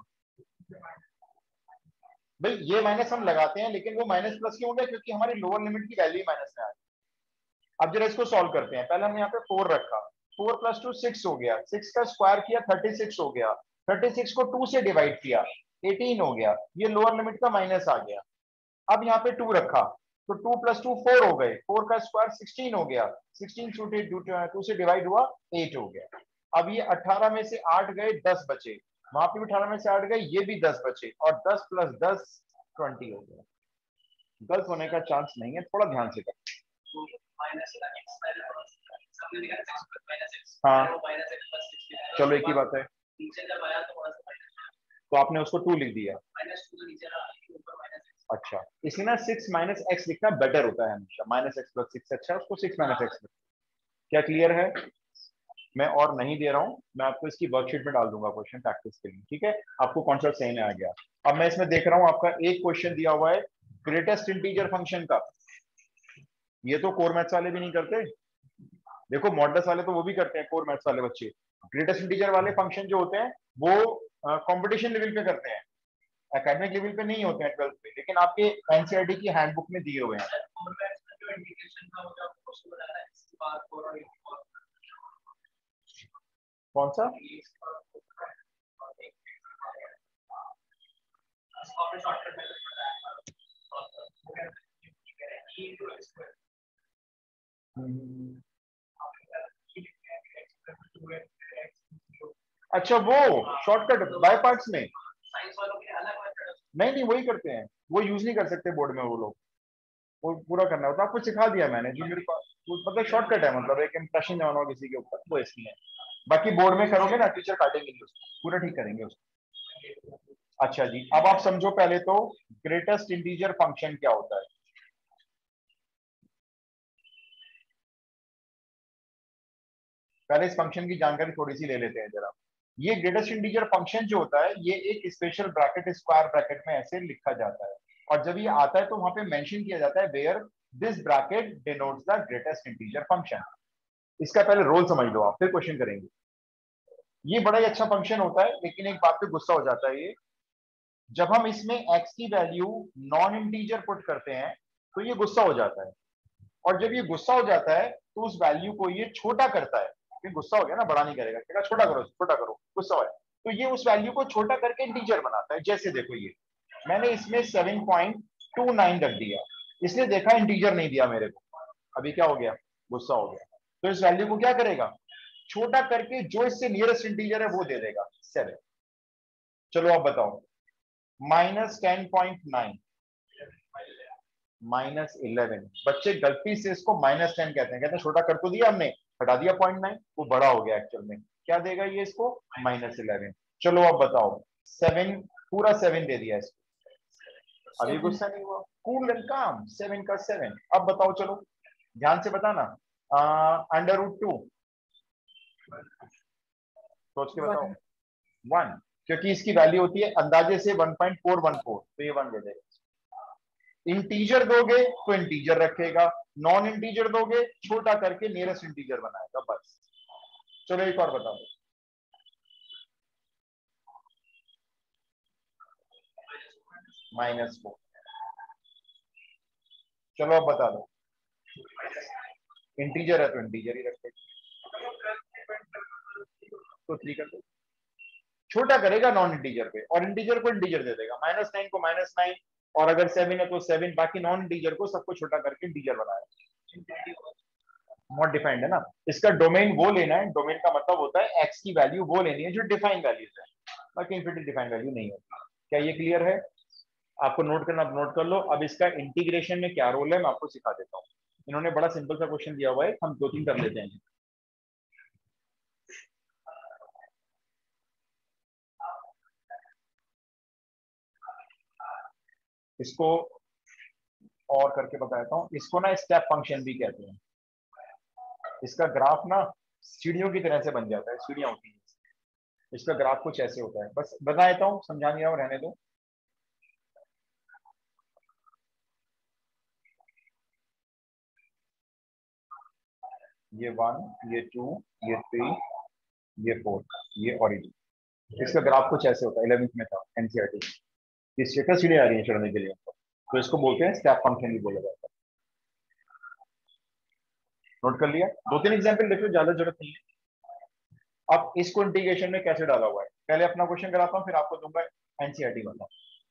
भाई ये माइनस हम लगाते हैं, लेकिन वो माइनस प्लस क्यों हो गया? क्योंकि हमारी लोअर लिमिट की वैल्यू माइनस में आ गई। अब जरा इसको सॉल्व करते हैं। पहले हमने यहाँ पे फोर रखा, फोर प्लस टू सिक्स हो गया, सिक्स का स्क्वायर किया थर्टी सिक्स हो गया, थर्टी सिक्स को टू से डिवाइड किया एटीन हो गया, ये लोअर लिमिट का माइनस आ गया। अब यहाँ पे टू रखा, तो टू प्लस टू फोर हो गए, फोर का स्क्वायर सिक्सटीन हो गया, सिक्सटीन टू से डिवाइड हुआ एट हो गया। अब ये अठारह में से आठ गए, दस बचे, वहां पे भी अठारह में से आठ गए, ये भी दस बचे, और दस प्लस दस ट्वेंटी हो गया। गलत होने का चांस नहीं है, थोड़ा ध्यान से कर। हाँ चलो एक ही बात है, तो आपने उसको टू लिख दिया। अच्छा, इसलिए ना सिक्स माइनस एक्स लिखना बेटर होता है हमेशा, माइनस एक्स प्लस सिक्स अच्छा, उसको सिक्स माइनस एक्स। क्या क्लियर है? मैं और नहीं दे रहा हूं, मैं आपको इसकी वर्कशीट में डाल दूंगा क्वेश्चन प्रैक्टिस के लिए। ठीक है, आपको कॉन्सेप्ट सही में आ गया। अब मैं इसमें देख रहा हूं आपका एक क्वेश्चन दिया हुआ है ग्रेटेस्ट इंटीजर फंक्शन का। ये तो कोर मैथ्स वाले भी नहीं करते, देखो मॉडल्स वाले तो वो भी करते हैं, कोर मैथ्स वाले बच्चे। ग्रेटेस्ट इंटीजर वाले फंक्शन जो होते हैं वो कंपटीशन लेवल पे करते हैं, एकेडमिक लेवल पे नहीं होते हैं ट्वेल्थ पे, लेकिन आपके एनसीईआरटी की हैंडबुक में दिए हुए हैं। कौन सा? अच्छा वो शॉर्टकट बाय पार्ट्स में नहीं नहीं वही करते हैं, वो यूज नहीं कर सकते बोर्ड में वो लोग, वो पूरा करना होता है। आपको सिखा दिया मैंने, जो मेरे पास मतलब शॉर्टकट है, मतलब एक इंप्रेशन जमाना हो किसी के ऊपर, वो इसलिए है। बाकी बोर्ड में करोगे ना टीचर काटेंगे नहीं उसको, पूरा ठीक करेंगे उसको। अच्छा जी, अब आप समझो पहले तो ग्रेटेस्ट इंटीजर फंक्शन क्या होता है। पहले इस फंक्शन की जानकारी थोड़ी सी ले लेते हैं जरा। ये ग्रेटेस्ट इंटीजर फंक्शन जो होता है ये एक स्पेशल ब्रैकेट स्क्वायर ब्रैकेट में ऐसे लिखा जाता है, और जब ये आता है तो वहां पे मेंशन किया जाता है where this bracket denotes the greatest integer function. इसका पहले रोल समझ लो आप, फिर क्वेश्चन करेंगे। ये बड़ा ही अच्छा फंक्शन होता है, लेकिन एक बात पे गुस्सा हो जाता है ये, जब हम इसमें x की वैल्यू नॉन इंटीजर पुट करते हैं तो ये गुस्सा हो जाता है, और जब ये गुस्सा हो जाता है तो उस वैल्यू को ये छोटा करता है। फिर गुस्सा हो गया ना, बड़ा नहीं करेगा, कहेगा छोटा करो छोटा करो, गुस्सा है तो ये उस वैल्यू को छोटा करके इंटीजर बनाता है। जैसे देखो ये मैंने इसमें सेवन पॉइंट टू नाइन रख दिया, इसने देखा इंटीजर नहीं दिया मेरे को, अभी क्या हो गया? गुस्सा हो गया। तो इस वैल्यू को क्या करेगा? छोटा करके जो इससे नियरेस्ट इंटीजर है वो दे देगा, सेवन। चलो आप बताओ, minus ten point nine minus eleven. बच्चे गलती से इसको माइनस टेन कहते हैं, कहते हैं छोटा कर तो दिया हमने, हटा दिया पॉइंट नाइन, वो बड़ा हो गया एक्चुअल में। क्या देगा ये इसको? Minus eleven. चलो अब बताओ, सेवन पूरा सेवन दे दिया इसको, अभी गुस्सा नहीं हुआ, कूल एंड काम, सेवन का सेवन। अब बताओ, चलो ध्यान से बताना, अंडर रूट टू, सोच के बताओ। वन, क्योंकि इसकी वैल्यू होती है अंदाजे से one point four one four, तो ये वन दे देगा। इंटीजर दोगे तो इंटीजर रखेगा, नॉन इंटीजर दोगे छोटा करके नियरेस्ट इंटीजर बनाएगा, बस। चलो एक और बता दो, माइनस फोर। चलो अब बता दो, इंटीजर है तो इंटीजर ही रखेगा, तो थ्री कर दो। छोटा करेगा नॉन इंटीजर पे, और इंटीजर को इंटीजर दे देगा, माइनस नाइन को माइनस नाइन, और अगर सेवन है तो सेवन, बाकी नॉन इंटीजर को सबको छोटा करके इंटीजर बनाएगा। नॉट डिफाइंड है ना, इसका डोमेन वो लेना है, डोमेन का मतलब होता है एक्स की वैल्यू वो लेनी है जो डिफाइंड वैल्यूज है, बाकी इनफिनिटी डिफाइंड वैल्यू नहीं होती। क्या ये क्लियर है? आपको नोट करना, आप नोट कर लो। अब इसका इंटीग्रेशन में क्या रोल है मैं आपको सिखा देता हूँ। इन्होंने बड़ा सिंपल सा क्वेश्चन दिया हुआ है, हम दो तीन कर लेते हैं। इसको और करके बताता हूँ। इसको ना स्टेप फंक्शन भी कहते हैं। इसका ग्राफ ना सीढ़ियों की तरह से बन जाता है, सीढ़ियां होती हैं। इसका ग्राफ कुछ ऐसे होता है, बस बता देता हूँ, समझा नहीं रहा हूँ, रहने दो। ये वन, ये टू, ये थ्री, ये फोर, ये ओरिजिन। इसका ग्राफ कुछ ऐसे होता है, इलेवेंथ में था एनसीईआरटी। ये स्टेटस सीढ़ी आ रही है चढ़ने के लिए, तो इसको बोलते हैं स्टेप फंक्शन भी बोला जाता है। नोट कर लिया? दो तीन एग्जाम्पल देखो, ज्यादा जरूरत नहीं है। अब इसको इंटीग्रेशन में कैसे डाला हुआ है, पहले अपना क्वेश्चन कराता हूँ, फिर आपको दूंगा एनसीईआरटी वाला।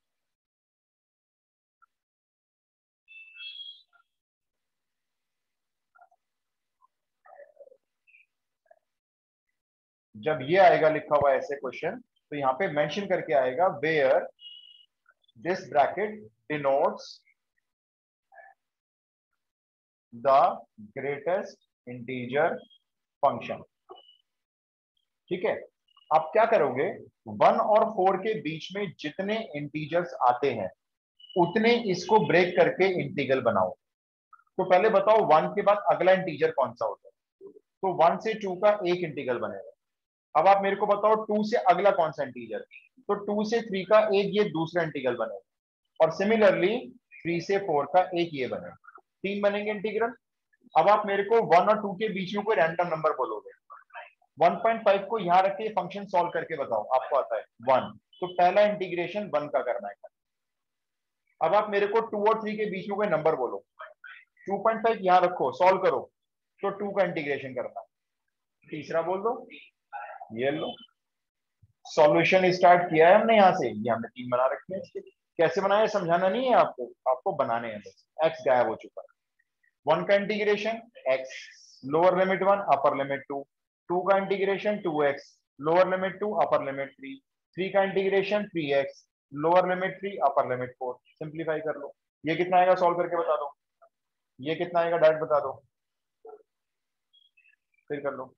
जब ये आएगा लिखा हुआ ऐसे क्वेश्चन, तो यहाँ पे मेंशन करके आएगा where this bracket denotes the greatest integer function. ठीक है, आप क्या करोगे, वन और फोर के बीच में जितने इंटीजर्स आते हैं उतने इसको ब्रेक करके इंटीग्रल बनाओ। तो पहले बताओ वन के बाद अगला इंटीजर कौन सा होता है, तो वन से टू का एक इंटीग्रल बनेगा। अब आप मेरे को बताओ टू से अगला कौन सा इंटीजर, तो टू से थ्री का एक ये दूसरा इंटीग्रल बनेगा, और सिमिलरली थ्री से फोर का एक ये बनेगा, तीन बनेंगे इंटीग्रल। अब आप मेरे को वन और टू के बीच में कोई रैंडम नंबर बोलोगे, वन पॉइंट फाइव को यहां रख के फंक्शन सॉल्व करके बताओ, आपको आता है वन, तो पहला इंटीग्रेशन वन का करना है। अब आप मेरे को टू और थ्री के बीच में कोई नंबर बोलो, टू पॉइंट फाइव यहां रखो, सॉल्व करो, तो टू का इंटीग्रेशन करना है। तीसरा बोल दो, ये लो, सॉल्यूशन स्टार्ट किया है हमने, यहां से ये हमने तीन बना रखे हैं। इसके कैसे बनाए समझाना नहीं है आपको, आपको बनाने हैं बस। एक्स गायब हो चुका है, वन का integration x lower limit one upper limit two, two का integration two x lower limit two upper limit three, three का integration three x lower limit three upper limit four. Simplify कर लो, ये कितना आएगा सॉल्व करके बता दो, ये कितना आएगा डायरेक्ट बता दो, फिर कर लो,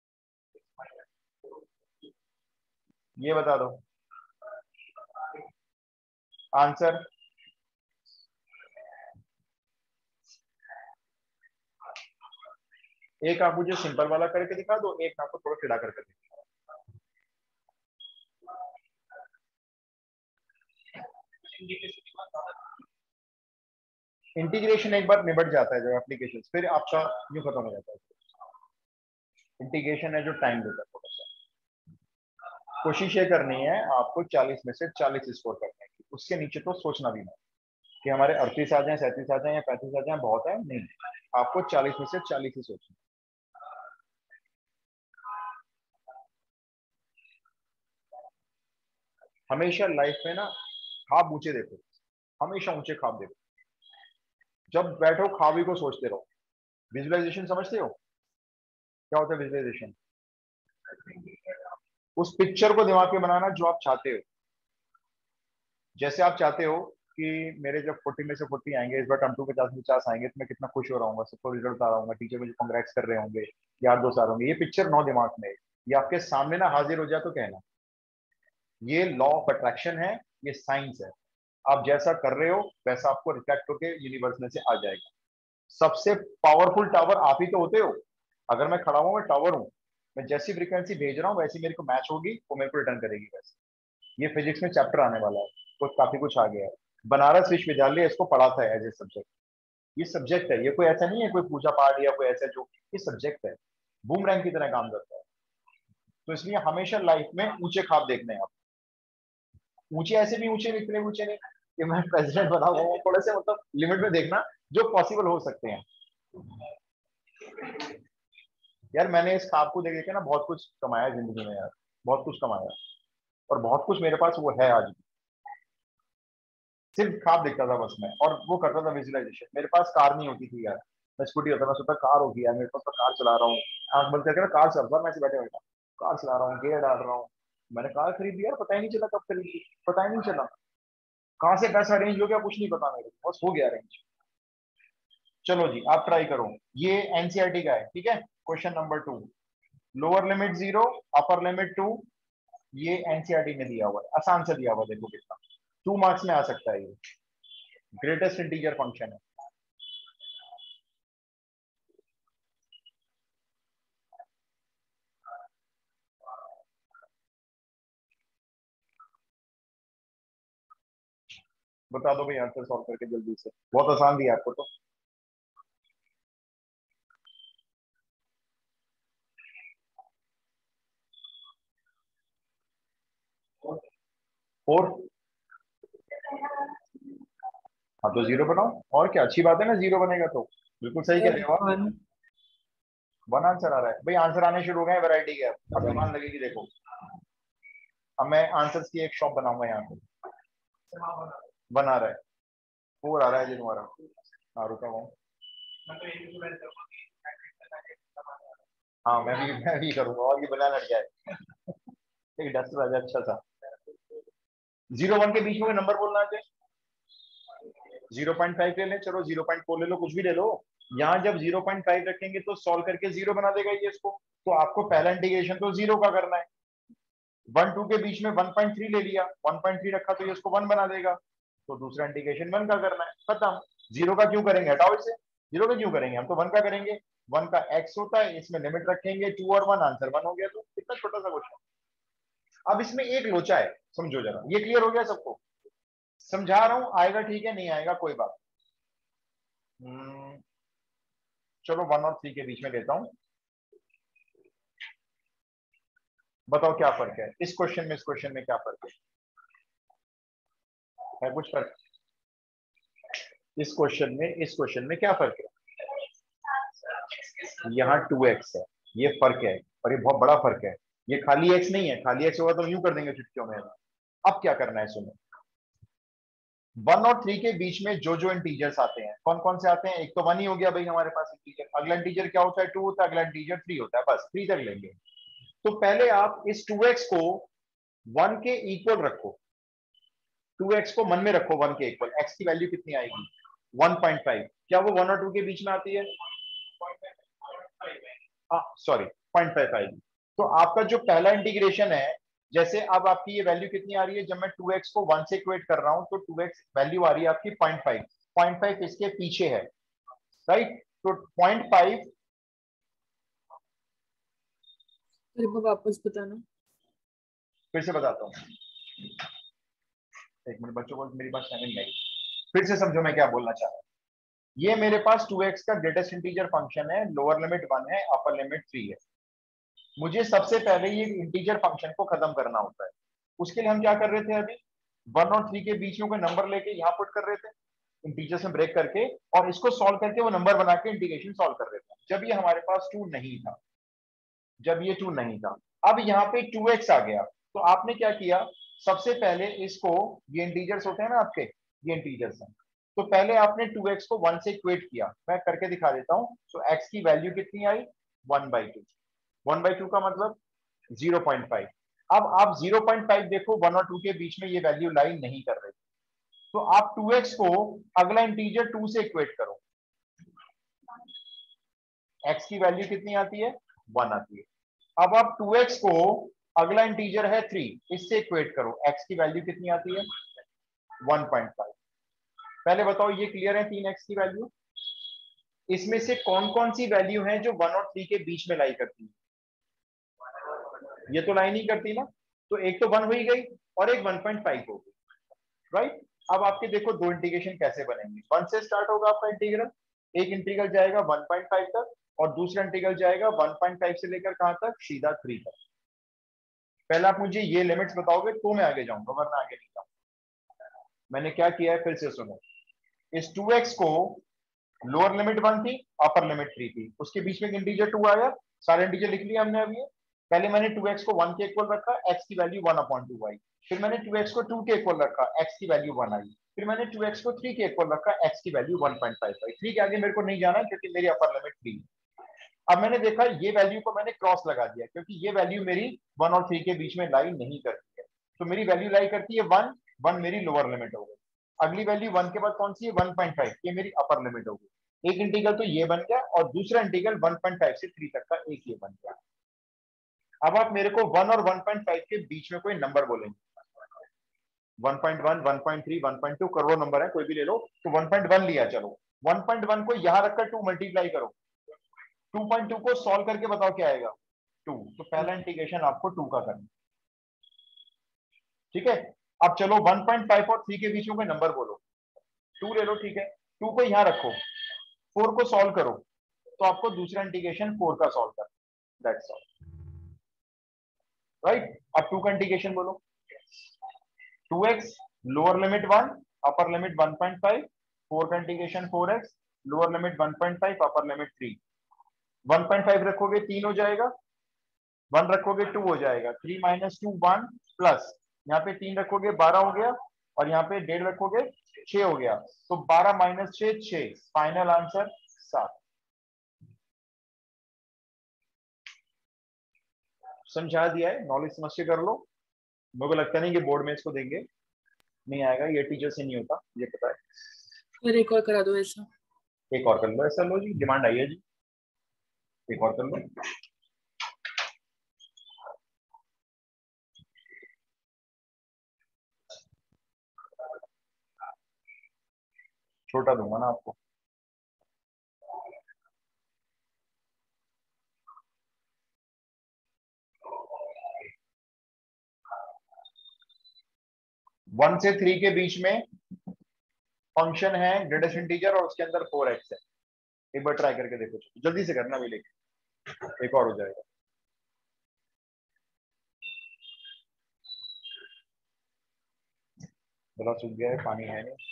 ये बता दो आंसर। एक आप मुझे सिंपल वाला करके दिखा दो, एक आपको थोड़ा टेढ़ा करके दिखा। इंटीग्रेशन एक बार निबट जाता है जब एप्लीकेशन, फिर आपका यूं खत्म हो जाता है। इंटीग्रेशन है जो टाइम लेता है थोड़ा सा। कोशिश ये करनी है आपको चालीस में से चालीस स्कोर करने की, उसके नीचे तो सोचना भी नहीं कि हमारे अड़तीस आ जाए, सैंतीस आ जाए या पैंतीस आ जाए बहुत है, नहीं, आपको चालीस में से चालीस ही सोचना। हमेशा लाइफ में ना ख्वाब ऊंचे देखो, हमेशा ऊंचे ख्वाब देखो। जब बैठो ख्वाब ही को सोचते रहो। विजुअलाइजेशन समझते हो क्या होता है विजुअलाइजेशन? उस पिक्चर को दिमाग में बनाना जो आप चाहते हो। जैसे आप चाहते हो कि मेरे जब फोर्टी में से फोर्टी आएंगे, इस बार टर्म टू पचास में पचास आएंगे, तो मैं कितना खुश हो रहा हूँ, सबको रिजल्ट आ रहा हूँ, टीचर मुझे कांग्रेट्स कर रहे होंगे, यार दोस्त आ रहे होंगे। ये पिक्चर नो दिमाग में, ये आपके सामने ना हाजिर हो जाए तो कहना, ये लॉ ऑफ अट्रैक्शन है, ये साइंस है। आप जैसा कर रहे हो वैसा आपको रिफ्लेक्ट होकर यूनिवर्स में से आ जाएगा। सबसे पावरफुल टावर आप ही तो होते हो। अगर मैं खड़ा हूं, मैं टावर हूं, मैं जैसी फ्रीक्वेंसी भेज रहा हूँ वैसी मेरे को मैच होगी, वो मेरे को रिटर्न करेगी वैसे। ये फिजिक्स में चैप्टर आने वाला है, तो काफी कुछ आ गया है। बनारस विश्वविद्यालय इसको पढ़ाता है एज ए सब्जेक्ट। ये सब्जेक्ट है, ये कोई ऐसा नहीं है कोई पूजा पाठ या कोई ऐसा जो, ये सब्जेक्ट है, बूमरैंग की तरह काम करता है। तो इसलिए हमेशा लाइफ में ऊंचे ख्वाब देखने हैं आप। ऊंचे ऐसे भी ऊंचे नहीं, इतने ऊंचे नहीं कि मैं प्रेसिडेंट बना हुआ हूँ, थोड़े से मतलब लिमिट में देखना जो पॉसिबल हो सकते हैं। यार मैंने इस ख्वाब को देख देख के ना बहुत कुछ कमाया जिंदगी में यार, बहुत कुछ कमाया, और बहुत कुछ मेरे पास वो है आज भी। सिर्फ ख्वाब देखता था बस मैं, और वो करता था विजुअलाइजेशन। मेरे पास कार नहीं होती थी यार, मैं स्कूटी होता, मैं सोचता कार होगी यार मेरे पास, तो कार चला रहा हूँ, आंख बंद करके ना कार चलता, मैं ऐसे बैठे बैठा कार चला रहा हूँ, गियर डाल रहा हूँ। मैंने कार खरीदी यार, पता ही नहीं चला कब खरीदी, पता ही नहीं चला। कहां से पैसा अरेंज हो गया कुछ नहीं पता मेरे को, बस हो गया अरेंज। चलो जी आप ट्राई करो, ये एनसीईआरटी का है, ठीक है। Question number two, lower limit zero upper limit two, ये एनसीईआरटी में दिया हुआ है, आसान से दिया हुआ है, देखो कितना टू मार्क्स में आ सकता है। ये ग्रेटेस्ट इंटीजर फंक्शन है। बता दो भाई आंसर सॉल्व करके जल्दी से, बहुत आसान दिया आपको तो। फोर, हाँ तो जीरो बनाओ, और क्या, अच्छी बात है ना, जीरो बनेगा तो बिल्कुल सही कह रहे हो आप। वन। वन आंसर आ रहा है भाई, आंसर आने शुरू हो गए वैरायटी के, अब दुकान लगेगी देखो। अब मैं आंसर्स की एक शॉप बनाऊंगा यहाँ पे, बना रहा है, फोर आ रहा है जी तुम्हारा। हाँ रुका हुआ हूँ। हाँ मैं भी मैं भी करूंगा, और ये बना लड़ जाए एक डस्टर आ जाए अच्छा सा। जीरो वन के बीच में नंबर बोलना है, जीरो पॉइंट फाइव ले लें, चलो जीरो पॉइंट फोर ले लो, कुछ भी ले लो। यहाँ जब जीरो पॉइंट फाइव रखेंगे तो सॉल्व करके जीरो बना देगा ये इसको, तो आपको पहला इंटीग्रेशन तो जीरो का करना है। वन टू के बीच में वन पॉइंट थ्री ले लिया, वन पॉइंट थ्री रखा तो ये इसको वन बना देगा, तो दूसरा इंटीग्रेशन वन का करना है, खत्म। जीरो का क्यों करेंगे, हटाओ इसे, जीरो का क्यों करेंगे, हम तो वन का करेंगे। वन का एक्स होता है, इसमें लिमिट रखेंगे टू और वन, आंसर वन हो गया। तो कितना छोटा सा क्वेश्चन। अब इसमें एक लोचा है, समझो जरा, ये क्लियर हो गया सबको, समझा रहा हूं, आएगा ठीक है, नहीं आएगा कोई बात। हम्म, चलो वन और थ्री के बीच में लेता हूं, बताओ क्या फर्क है इस क्वेश्चन में, इस क्वेश्चन में क्या फर्क है, है कुछ फर्क इस क्वेश्चन में, इस क्वेश्चन में क्या फर्क है। यहाँ टू एक्स है, ये फर्क है, और ये बहुत बड़ा फर्क है, ये खाली एक्स नहीं है, खाली एक्स होगा तो यूं कर देंगे चुटकियों में। अब क्या करना है सुनो, वन और थ्री के बीच में जो जो इंटीजर्स आते हैं, कौन कौन से आते हैं, एक तो वन ही हो गया भाई हमारे पास इंटीजर, अगला इंटीजर क्या होता है, टू होता है, अगला इंटीजर थ्री होता है, बस थ्री तक लेंगे। तो पहले आप इस टू एक्स को वन के इक्वल रखो, टू एक्स को मन में रखो वन के इक्वल, एक्स की वैल्यू कितनी आएगी, वन पॉइंट फाइव, क्या वो वन और टू के बीच में आती है, सॉरी पॉइंट फाइव आएगी। तो आपका जो पहला इंटीग्रेशन है, जैसे अब आपकी ये वैल्यू कितनी आ रही है, जब मैं टू एक्स को वन से इक्वेट कर रहा हूं तो टू एक्स वैल्यू आ रही है आपकी पॉइंट फाइव, पॉइंट फाइव इसके पीछे है, राइट। तो पॉइंट फाइव, एक बार वापस बताना। फिर से बताता हूँ, एक मिनट बच्चों को मेरी बात समझ नहीं आई, फिर से समझो मैं क्या बोलना चाह रहा हूँ। ये मेरे पास टू एक्स का ग्रेटेस्ट इंटीजर फंक्शन है, लोअर लिमिट वन है, अपर लिमिट थ्री है। मुझे सबसे पहले ये इंटीजर फंक्शन को खत्म करना होता है, उसके लिए हम क्या कर रहे थे अभी, वन और थ्री के बीच में कोई नंबर लेके यहाँ पुट कर रहे थे इंटीजर से ब्रेक करके, और इसको सॉल्व करके वो नंबर बना के इंटीग्रेशन सॉल्व कर रहे थे, जब ये हमारे पास टू नहीं था, जब ये टू नहीं था। अब यहाँ पे टू एक्स आ गया, तो आपने क्या किया, सबसे पहले इसको, ये इंटीजर्स होते हैं ना आपके, ये इंटीजर्स हैं, तो पहले आपने टू एक्स को वन से इक्वेट किया, मैं करके दिखा देता हूं। तो x की वैल्यू कितनी आई, one by two, one by two का मतलब जीरो पॉइंट फाइव। अब आप जीरो पॉइंट फाइव देखो, वन और टू के बीच में ये वैल्यू लाइन नहीं कर रही, तो आप टू एक्स को अगला इंटीजर टू से इक्वेट करो, x की वैल्यू कितनी आती है, वन आती है। अब आप टू एक्स को अगला इंटीजर है थ्री, इससे इक्वेट करो, x की वैल्यू कितनी आती है, वन पॉइंट फाइव। पहले बताओ ये क्लियर है, तीन एक्स की वैल्यू, इसमें से कौन कौन सी वैल्यू है जो वन और थ्री के बीच में लाई करती है, ये तो लाई नहीं करती ना, तो एक तो वन हो ही गई और एक वन पॉइंट फाइव हो गई, राइट। अब आपके देखो दो इंटीग्रेशन कैसे बनेंगे, वन से स्टार्ट होगा आपका इंटीग्रल, एक इंटीग्रल जाएगा वन पॉइंट फाइव तक और दूसरा इंटीग्रल जाएगा वन पॉइंट फाइव से लेकर कहां तक, सीधा थ्री तक। पहले आप मुझे ये लिमिट्स बताओगे तो मैं आगे जाऊंगा, वरना आगे नहीं जाऊंगा। मैंने क्या किया है फिर से सुनो, इस टू एक्स को लोअर लिमिट वन थी, अपर लिमिट थ्री थी, उसके बीच में इंटीजर टू आया, सारे इंटीजर लिख लिया हमने अभी। पहले मैंने टू एक्स को वन के इक्वल रखा, x की वैल्यू वन अपॉन टू आई, फिर मैंने टू एक्स को टू के इक्वल रखा, x की वैल्यू वन आई, फिर मैंने टू एक्स को थ्री के इक्वल रखा, x की वैल्यू वन पॉइंट फाइव आई। थ्री के आगे मेरे को नहीं जाना क्योंकि मेरी अपर लिमिट थ्री। अब मैंने देखा ये वैल्यू को मैंने क्रॉस लगा दिया, क्योंकि ये वैल्यू मेरी वन और थ्री के बीच में लाई नहीं करती है, तो मेरी वैल्यू लाई करती है वन, वन मेरी लोअर लिमिट हो गई। अगली वैल्यू वन के बाद कौन सी है, वन पॉइंट फाइव, ये मेरी अपर लिमिट होगी। एक इंटीग्रल तो ये बन गया और दूसरा इंटीग्रल वन पॉइंट फाइव से थ्री तक का एक ये बन गया। अब आप मेरे को वन और वन पॉइंट फाइव के बीच में कोई नंबर बोलेंगे, one point one, one point three, one point two, crore number है, कोई भी ले लो। तो वन पॉइंट वन लिया, चलो वन पॉइंट वन को यहां रखकर टू मल्टीप्लाई करो, टू पॉइंट टू को सॉल्व करके बताओ क्या आएगा, टू। तो पहला इंटीग्रेशन आपको टू का करना, ठीक है। अब चलो वन पॉइंट फाइव और थ्री के बीच में कोई नंबर बोलो, टू ले लो, ठीक है। टू को यहां रखो, फोर को सॉल्व करो, तो आपको दूसरा इंटीग्रेशन फोर का सॉल्व कर, दैट्स ऑल, राइट। अब टू का इंटीग्रेशन बोलो, two x lower limit one, upper limit one point five, four का integration four x lower limit one point five, upper limit three. One point five रखोगे तीन हो जाएगा, one रखोगे two हो जाएगा, three minus two one, plus यहाँ पे तीन रखोगे बारह हो गया, और यहाँ पे डेढ़ रखोगे छह हो गया। तो बारह माइनस छह, छह, फाइनल आंसर सात। समझा दिया है, नॉलेज समझ के कर लो। मेरे को लगता नहीं कि बोर्ड में इसको देंगे, नहीं आएगा, ये टीचर से नहीं होता, ये पता है। फिर एक और करा दो ऐसा। एक और कर लो, ऐसा लो जी, डिमांड आई है जी, एक और कर लो। छोटा दूंगा ना आपको। वन से थ्री के बीच में फंक्शन है ग्रेटेस्ट इंटीजर और उसके अंदर फोर एक्स है। एक बार ट्राई करके देखो, जल्दी से करना भी, लेकिन एक और हो जाएगा। गला सूख गया है, पानी है नहीं।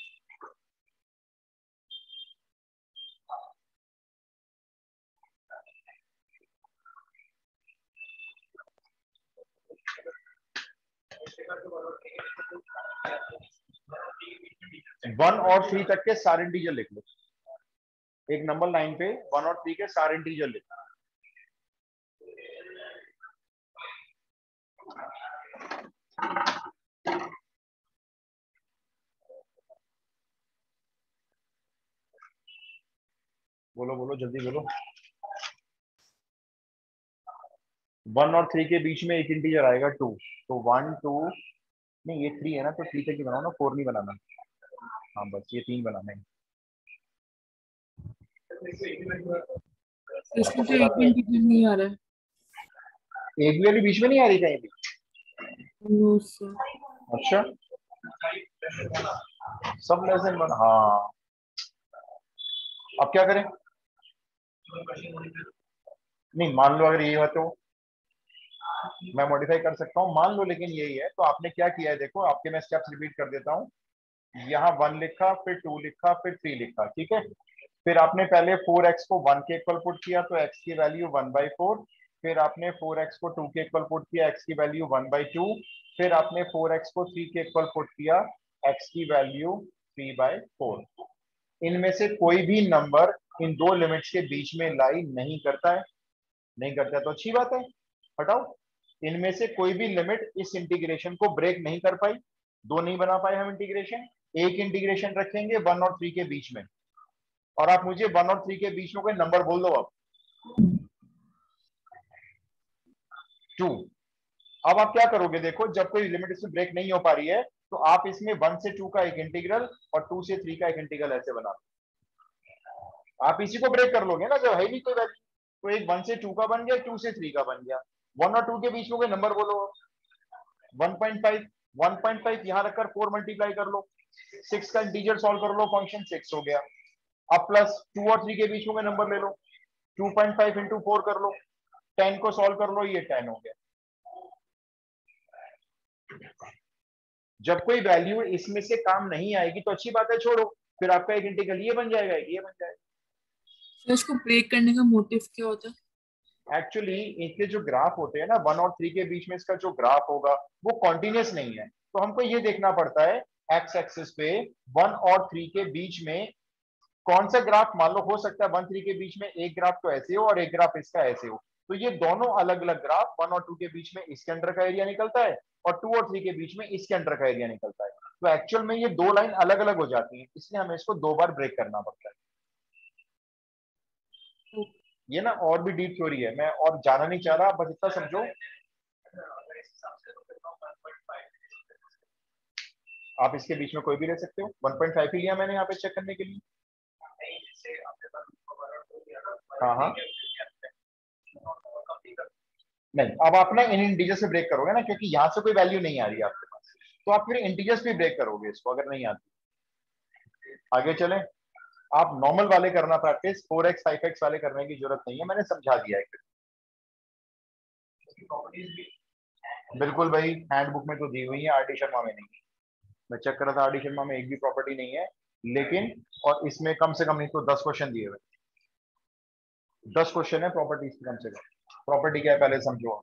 वन और थ्री तक के सारे इंटीजर लिख लो, एक नंबर लाइन पे वन और थ्री के सारे इंटीजर लिख लो। बोलो बोलो जल्दी बोलो। वन और थ्री के बीच में एक इंटीजर आएगा टू, तो वन टू, नहीं ये थ्री है ना, तो थ्री तक ही बनाओ ना, फोर नहीं बनाना। हाँ बस ये तीन बनाना है। इसमें तो एक इंटीजर नहीं आ रहा है। एक भी वाली बीच में नहीं आ रही कहीं भी? No sir. अच्छा, सब लेसन बना, हाँ। अब क्या करें? नहीं मान लो अगर ये है तो मैं मॉडिफाई कर सकता हूँ, मान लो लेकिन यही है। तो आपने क्या किया है देखो, आपके मैं स्टेप्स रिपीट कर देता हूँ। यहाँ वन लिखा, फिर टू लिखा, फिर थ्री लिखा, ठीक है। फिर आपने पहले फोर एक्स को वन के इक्वल पुट किया, तो एक्स की वैल्यू वन बाई फोर। फिर आपने फोर एक्स को टू के इक्वल पुट किया, एक्स की वैल्यू वन बाई टू। फिर आपने फोर एक्स को थ्री के इक्वल पुट किया, एक्स की वैल्यू थ्री बाई फोर। इनमें से कोई भी नंबर इन दो लिमिट्स के बीच में लाई नहीं करता है, नहीं करता है तो अच्छी बात है, हटाओ। इनमें से कोई भी लिमिट इस इंटीग्रेशन को ब्रेक नहीं कर पाई, दो नहीं बना पाए हम इंटीग्रेशन। एक इंटीग्रेशन रखेंगे वन और थ्री के बीच में, और आप मुझे वन और थ्री के बीच में कोई नंबर बोल दो अब। टू। अब आप क्या करोगे देखो, जब कोई लिमिट इसमें ब्रेक नहीं हो पा रही है, तो आप इसमें वन से टू का एक इंटीग्रल और टू से थ्री का एक इंटीग्रल ऐसे बना, आप इसी को ब्रेक कर लोगे ना, जब है नहीं कोई वैल्यू। तो एक वन से टू का बन गया, टू से थ्री का बन गया। वन और टू के बीच में कोई नंबर बोलो, one point five. One point five यहां रखकर फोर मल्टीप्लाई कर लो, सिक्स का इंटीजर सॉल्व कर लो, फंक्शन सिक्स हो गया। अब प्लस टू और थ्री के बीच में कोई नंबर ले लो, two point five into four कर लो, टेन को सॉल्व कर लो, ये टेन हो गया। जब कोई वैल्यू इसमें से काम नहीं आएगी तो अच्छी बात है, छोड़ो, फिर आपका एक इंटीग्रल ये बन जाएगा, ये बन जाएगा। तो इसको ब्रेक करने का मोटिव क्या होता है? एक्चुअली इनके जो ग्राफ होते हैं ना, वन और थ्री के बीच में इसका जो ग्राफ होगा वो कॉन्टिन्यूस नहीं है, तो हमको ये देखना पड़ता है एक्स एक्सिस पे वन और थ्री के बीच में कौन सा ग्राफ, मान लो हो सकता है वन थ्री के बीच में एक ग्राफ तो ऐसे हो और एक ग्राफ इसका ऐसे हो, तो ये दोनों अलग अलग ग्राफ वन और टू के बीच में इसके अंडर का एरिया निकलता है और टू और थ्री के बीच में इसके अंडर का एरिया निकलता है। तो एक्चुअल में ये दो लाइन अलग अलग हो जाती हैं, इसलिए हमें इसको दो बार ब्रेक करना पड़ता है। ये ना और भी डीप थ्योरी है, मैं और जाना नहीं चाह रहा, बस इतना समझो। आप इसके बीच में कोई भी ले सकते हो। वन पॉइंट फाइव ही लिया मैंने यहाँ पे चेक करने के लिए। हाँ हाँ नहीं, अब आप ना इन इंटीजर से ब्रेक करोगे ना, क्योंकि यहाँ से कोई वैल्यू नहीं आ रही है आपके पास, तो आप फिर इंटीजर्स भी ब्रेक करोगे इसको अगर नहीं आती। आगे चले, आप नॉर्मल वाले करना practice, four x five x वाले करने की जरूरत नहीं है, मैंने समझा दिया है। बिल्कुल भाई, हैंडबुक में तो दी हुई है, आर डी शर्मा में नहीं। मैं चेक कर रहा था, आर डी शर्मा में एक भी प्रॉपर्टी नहीं है, लेकिन और इसमें कम से कम नहीं तो दस क्वेश्चन दिए हुए, दस क्वेश्चन है प्रॉपर्टीज कम से कम। प्रॉपर्टी क्या है पहले समझो।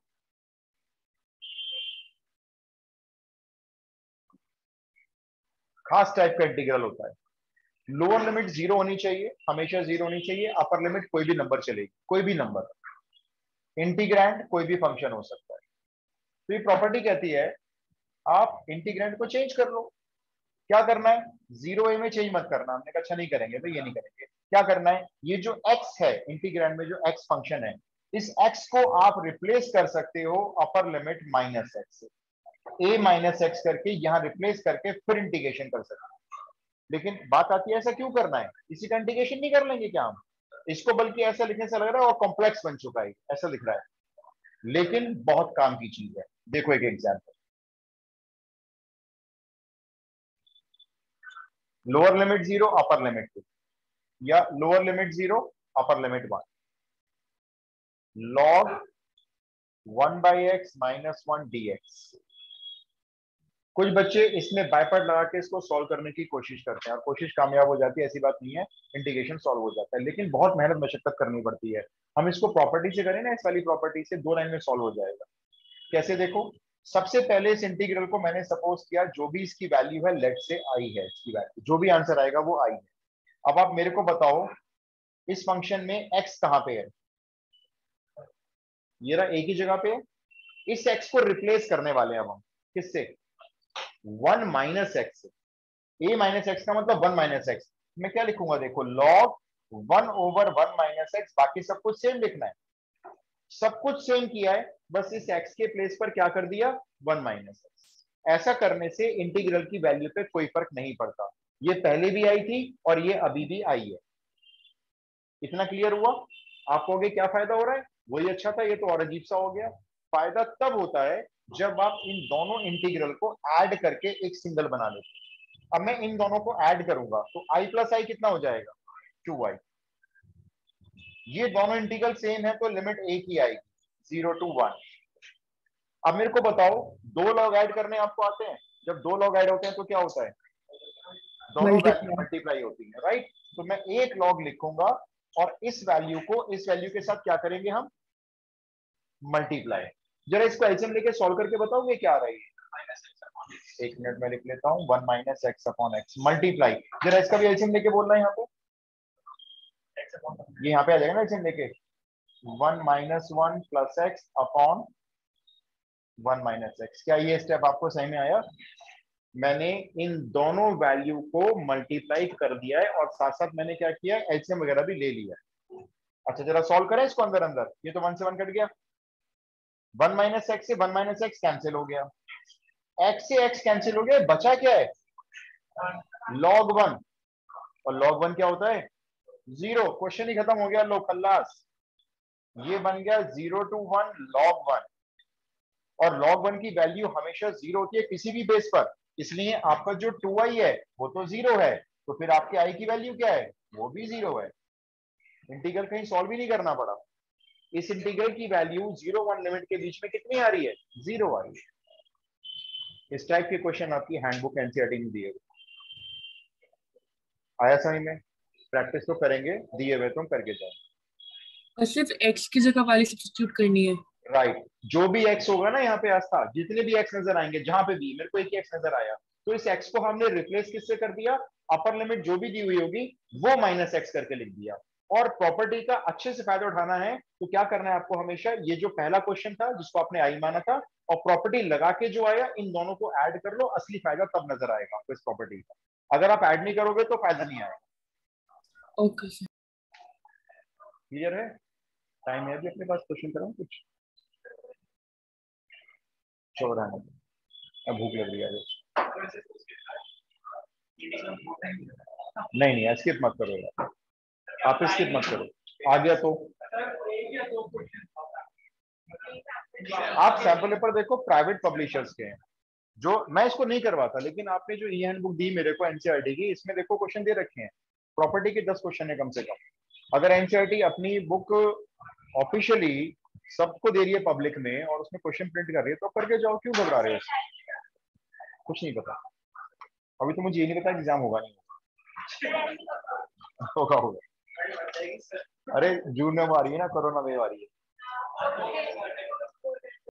खास टाइप का इंटीग्रल होता है, लोअर लिमिट जीरो होनी चाहिए, हमेशा जीरो होनी चाहिए, अपर लिमिट कोई भी नंबर चलेगी, कोई भी नंबर, इंटीग्रैंड कोई भी फंक्शन हो सकता है। तो ये प्रॉपर्टी कहती है आप इंटीग्रैंड को चेंज कर लो। क्या करना है, जीरो ए में चेंज मत करना। हमने कहा अच्छा नहीं करेंगे, तो ये नहीं करेंगे। क्या करना है, ये जो एक्स है इंटीग्रैंड में, जो एक्स फंक्शन है, इस एक्स को आप रिप्लेस कर सकते हो अपर लिमिट माइनस एक्स से। ए माइनस एक्स करके यहां रिप्लेस करके फिर इंटीग्रेशन कर सकते हो। लेकिन बात आती है ऐसा क्यों करना है, इसी का इंटीग्रेशन नहीं कर लेंगे क्या हम इसको, बल्कि ऐसा लिखने से लग रहा है और कॉम्प्लेक्स बन चुका है, ऐसा दिख रहा है, लेकिन बहुत काम की चीज है। देखो एक example, lower limit zero upper limit two, या lower limit zero upper limit one, log one by x minus one d x. कुछ बच्चे इसमें बायपार्ट लगा के इसको सॉल्व करने की कोशिश करते हैं और कोशिश कामयाब हो जाती है, ऐसी बात नहीं है, इंटीग्रेशन सॉल्व हो जाता है, लेकिन बहुत मेहनत मशक्कत करनी पड़ती है। हम इसको प्रॉपर्टी से करें ना, इस वाली प्रॉपर्टी से, दो लाइन में सॉल्व हो जाएगा। कैसे, देखो, सबसे पहले इस इंटीग्रल को मैंने सपोज किया जो भी इसकी वैल्यू है, लेट से आई है, इसकी वैल्यू जो भी आंसर आएगा वो आई है। अब आप मेरे को बताओ इस फंक्शन में एक्स कहां पे है, ये रहा एक ही जगह पे है। इस एक्स को रिप्लेस करने वाले हैं अब हम, किससे, one minus x. A minus x का मतलब वन माइनस एक्स, मैं क्या लिखूंगा, देखो log one over one minus x, बाकी सब कुछ सेम लिखना है, सब कुछ सेम किया है, बस इस एक्स के प्लेस पर क्या कर दिया, वन माइनस एक्स। ऐसा करने से इंटीग्रल की वैल्यू पे कोई फर्क नहीं पड़ता, ये पहले भी आई थी और ये अभी भी आई है। इतना क्लियर हुआ? आप कहोगे क्या फायदा हो रहा है, वही अच्छा था, ये तो और अजीब सा हो गया। फायदा तब होता है जब आप इन दोनों इंटीग्रल को ऐड करके एक सिंगल बना लेते। अब मैं इन दोनों को ऐड करूंगा तो i प्लस आई कितना हो जाएगा, टू आई। ये दोनों इंटीग्रल सेम है तो लिमिट एक ही आएगी, जीरो टू वन। अब मेरे को बताओ, दो लॉग ऐड करने आपको आते हैं, जब दो लॉग ऐड होते हैं तो क्या होता है, दोनों वैल्यू मल्टीप्लाई होती है, राइट। तो मैं एक लॉग लिखूंगा और इस वैल्यू को इस वैल्यू के साथ क्या करेंगे हम, मल्टीप्लाई। जरा इसको एलसीएम लेके सॉल्व करके बताओगे क्या आ रहा है। एक मिनट में लिख लेता हूं, one minus x upon x multiply. जरा इसका भी एलसीएम लेके बोलना है यहाँ पे, ये यहाँ पे आ जाएगा ना एलसीएम लेके, one minus one plus x upon one minus x. क्या ये स्टेप आपको सही में आया? मैंने इन दोनों वैल्यू को मल्टीप्लाई कर दिया है और साथ साथ मैंने क्या किया, एलसीएम वगैरह भी ले लिया। अच्छा जरा सॉल्व करें इसको अंदर अंदर, ये तो वन से वन कट गया, वन माइनस एक्स से वन माइनस एक्स कैंसिल हो गया, एक्स से एक्स कैंसिल हो गया, बचा क्या है, लॉग वन। और लॉग वन क्या होता है, जीरो। क्वेश्चन ही खत्म हो गया, लो खल्लास। ये बन गया zero to one log one, और लॉग वन की वैल्यू हमेशा जीरो होती है किसी भी बेस पर, इसलिए आपका जो टू आई है वो तो जीरो है, तो फिर आपके आई की वैल्यू क्या है, वो भी जीरो है। इंटीग्रल कहीं सॉल्व ही नहीं करना पड़ा। इस इंटीग्रल की वैल्यू जीरो वन लिमिट के बीच में कितनी आ रही है, जीरो आ रही है। इस टाइप के क्वेश्चन आपकी हैंडबुक एनसीईआरटी में दिए हुए। आया समझ में? प्रैक्टिस तो करेंगे, दिए हुए तुम करके जाओ। और सिर्फ एक्स की जगह वाली सब्स्टिट्यूट करनी है, राइट right. जो भी एक्स होगा ना यहाँ पे आस्था, जितने भी एक्स नजर आएंगे, जहां पे भी, मेरे को एक एक्स नजर आया तो इस एक्स को हमने रिप्लेस किससे कर दिया, अपर लिमिट जो भी दी हुई होगी वो माइनस एक्स करके लिख दिया। और प्रॉपर्टी का अच्छे से फायदा उठाना है तो क्या करना है आपको, हमेशा ये जो पहला क्वेश्चन था जिसको आपने आई माना था और प्रॉपर्टी लगा के जो आया इन दोनों को ऐड कर लो, असली फायदा तब नजर आएगा आपको इस प्रॉपर्टी का। अगर आप ऐड नहीं करोगे तो फायदा नहीं आएगा। Okay sir. क्लियर है? टाइम है अभी अपने पास, क्वेश्चन करूं कुछ? चौरा है, अब भूख लग रही है। नहीं नहीं स्किप मत करो यार, आप स्किप मत करो, आ गया तो आप सैंपल पेपर देखो प्राइवेट पब्लिशर्स के हैं, जो मैं इसको नहीं करवाता, लेकिन आपने जो ई हैंड बुक दी मेरे को एनसीईआरटी की, इसमें देखो क्वेश्चन दे रखे हैं, प्रॉपर्टी के दस क्वेश्चन है कम से कम। अगर एनसीईआरटी अपनी बुक ऑफिशियली सबको दे रही है पब्लिक में और उसमें क्वेश्चन प्रिंट कर रही है तो करके जाओ, क्यों घबरा रहे हो? कुछ नहीं पता अभी तो, मुझे ये नहीं पता एग्जाम होगा नहीं होगा होगा। अरे जून में आ रही है ना, कोरोना वेव आ रही है।